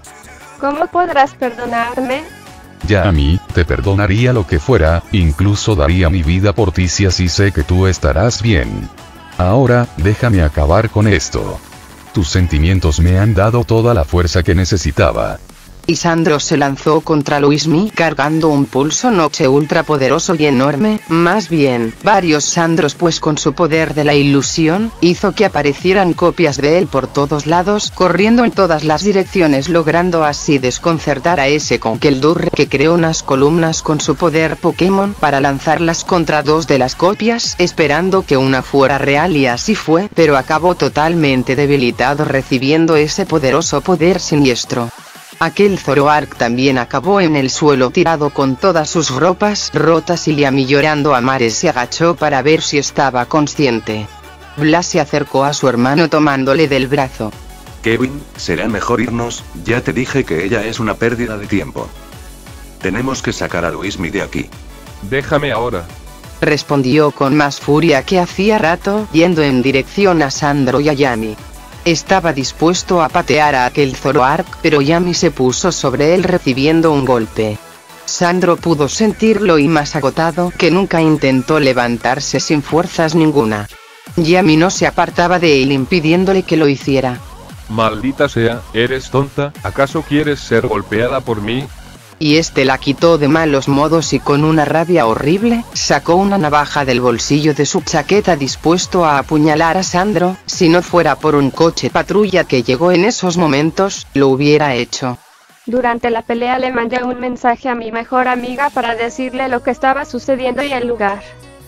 ¿Cómo podrás perdonarme? Yami, te perdonaría lo que fuera, incluso daría mi vida por ti si así sé que tú estarás bien. Ahora, déjame acabar con esto. Tus sentimientos me han dado toda la fuerza que necesitaba. Y Sandro se lanzó contra Luismi cargando un pulso Noche ultra poderoso y enorme, más bien, varios Sandros, pues con su poder de la ilusión, hizo que aparecieran copias de él por todos lados, corriendo en todas las direcciones, logrando así desconcertar a ese Conkeldurr, que creó unas columnas con su poder Pokémon para lanzarlas contra dos de las copias, esperando que una fuera real, y así fue, pero acabó totalmente debilitado recibiendo ese poderoso poder siniestro. Aquel Zoroark también acabó en el suelo tirado con todas sus ropas rotas y Yami llorando a mares se agachó para ver si estaba consciente. Blas se acercó a su hermano tomándole del brazo. Kevin, será mejor irnos, ya te dije que ella es una pérdida de tiempo. Tenemos que sacar a Luismi de aquí. Déjame ahora. Respondió con más furia que hacía rato, yendo en dirección a Sandro y a Yami. Estaba dispuesto a patear a aquel Zoroark, pero Yami se puso sobre él recibiendo un golpe. Sandro pudo sentirlo y más agotado que nunca intentó levantarse sin fuerzas ninguna. Yami no se apartaba de él impidiéndole que lo hiciera. Maldita sea, ¿eres tonta? ¿Acaso quieres ser golpeada por mí? Y este la quitó de malos modos y con una rabia horrible, sacó una navaja del bolsillo de su chaqueta dispuesto a apuñalar a Sandro. Si no fuera por un coche patrulla que llegó en esos momentos, lo hubiera hecho. Durante la pelea le mandé un mensaje a mi mejor amiga para decirle lo que estaba sucediendo y el lugar.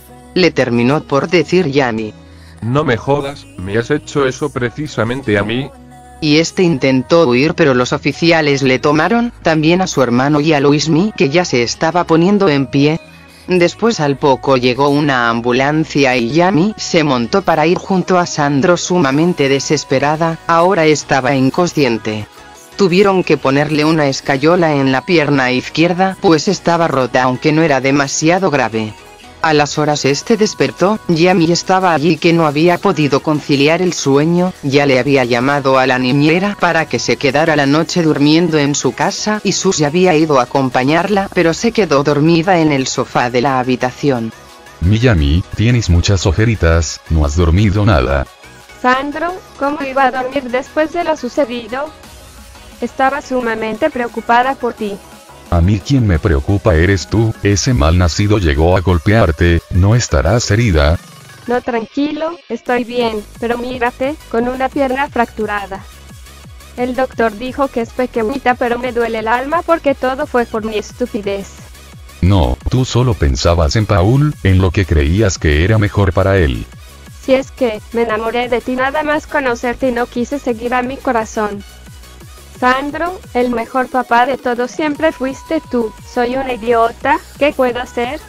Le terminó por decir Yami. No me jodas, ¿me has hecho eso precisamente a mí? Y este intentó huir pero los oficiales le tomaron, también a su hermano y a Luismi que ya se estaba poniendo en pie. Después al poco llegó una ambulancia y Yami se montó para ir junto a Sandro sumamente desesperada, ahora estaba inconsciente. Tuvieron que ponerle una escayola en la pierna izquierda pues estaba rota aunque no era demasiado grave. A las horas este despertó, Yami estaba allí que no había podido conciliar el sueño, ya le había llamado a la niñera para que se quedara la noche durmiendo en su casa y Susie había ido a acompañarla pero se quedó dormida en el sofá de la habitación. Mi Yami, tienes muchas ojeritas, no has dormido nada. Sandro, ¿cómo iba a dormir después de lo sucedido? Estaba sumamente preocupada por ti. A mí quien me preocupa eres tú, ese malnacido llegó a golpearte, ¿no estarás herida? No, tranquilo, estoy bien, pero mírate, con una pierna fracturada. El doctor dijo que es pequeñita pero me duele el alma porque todo fue por mi estupidez. No, tú solo pensabas en Paul, en lo que creías que era mejor para él. Si es que, me enamoré de ti nada más conocerte y no quise seguir a mi corazón. Sandro, el mejor papá de todos siempre fuiste tú. Soy una idiota, ¿qué puedo hacer?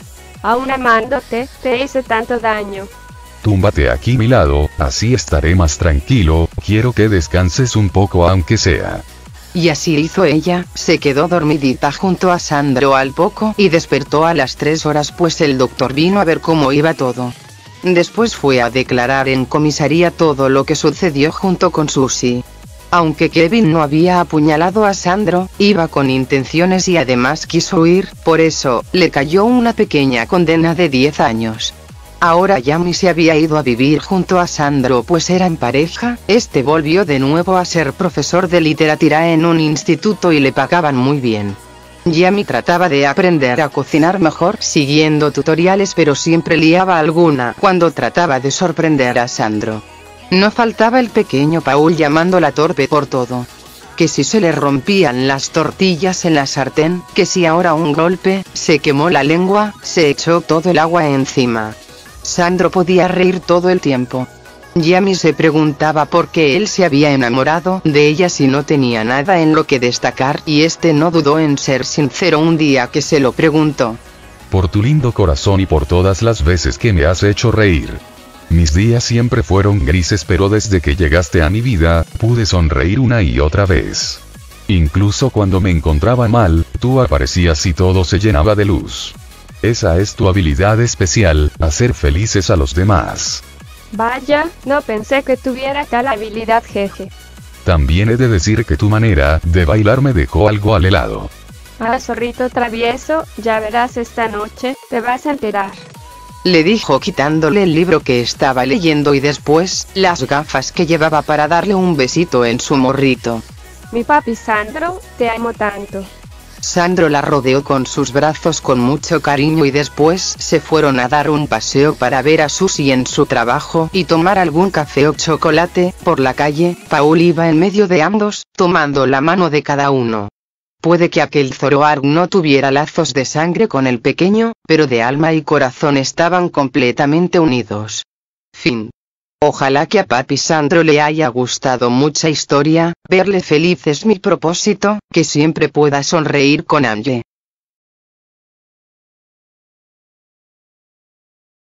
Aún amándote, te hice tanto daño. Túmbate aquí a mi lado, así estaré más tranquilo, quiero que descanses un poco aunque sea. Y así hizo ella, se quedó dormidita junto a Sandro al poco y despertó a las tres horas pues el doctor vino a ver cómo iba todo. Después fue a declarar en comisaría todo lo que sucedió junto con Susie. Aunque Kevin no había apuñalado a Sandro, iba con intenciones y además quiso huir, por eso, le cayó una pequeña condena de diez años. Ahora Yami se había ido a vivir junto a Sandro pues eran pareja, este volvió de nuevo a ser profesor de literatura en un instituto y le pagaban muy bien. Yami trataba de aprender a cocinar mejor siguiendo tutoriales pero siempre liaba alguna cuando trataba de sorprender a Sandro. No faltaba el pequeño Paul llamándola torpe por todo. Que si se le rompían las tortillas en la sartén, que si ahora un golpe, se quemó la lengua, se echó todo el agua encima. Sandro podía reír todo el tiempo. Yami se preguntaba por qué él se había enamorado de ella si no tenía nada en lo que destacar y este no dudó en ser sincero un día que se lo preguntó. Por tu lindo corazón y por todas las veces que me has hecho reír. Mis días siempre fueron grises pero desde que llegaste a mi vida, pude sonreír una y otra vez. Incluso cuando me encontraba mal, tú aparecías y todo se llenaba de luz. Esa es tu habilidad especial, hacer felices a los demás. Vaya, no pensé que tuviera tal habilidad, jeje. También he de decir que tu manera de bailar me dejó algo al helado. Ah, zorrito travieso, ya verás esta noche, te vas a enterar. Le dijo quitándole el libro que estaba leyendo y después, las gafas que llevaba para darle un besito en su morrito. Mi papi Sandro, te amo tanto. Sandro la rodeó con sus brazos con mucho cariño y después se fueron a dar un paseo para ver a Susie en su trabajo y tomar algún café o chocolate. Por la calle, Paul iba en medio de ambos, tomando la mano de cada uno. Puede que aquel Zoroark no tuviera lazos de sangre con el pequeño, pero de alma y corazón estaban completamente unidos. Fin. Ojalá que a papi Sandro le haya gustado mucha historia, verle feliz es mi propósito, que siempre pueda sonreír con Angie.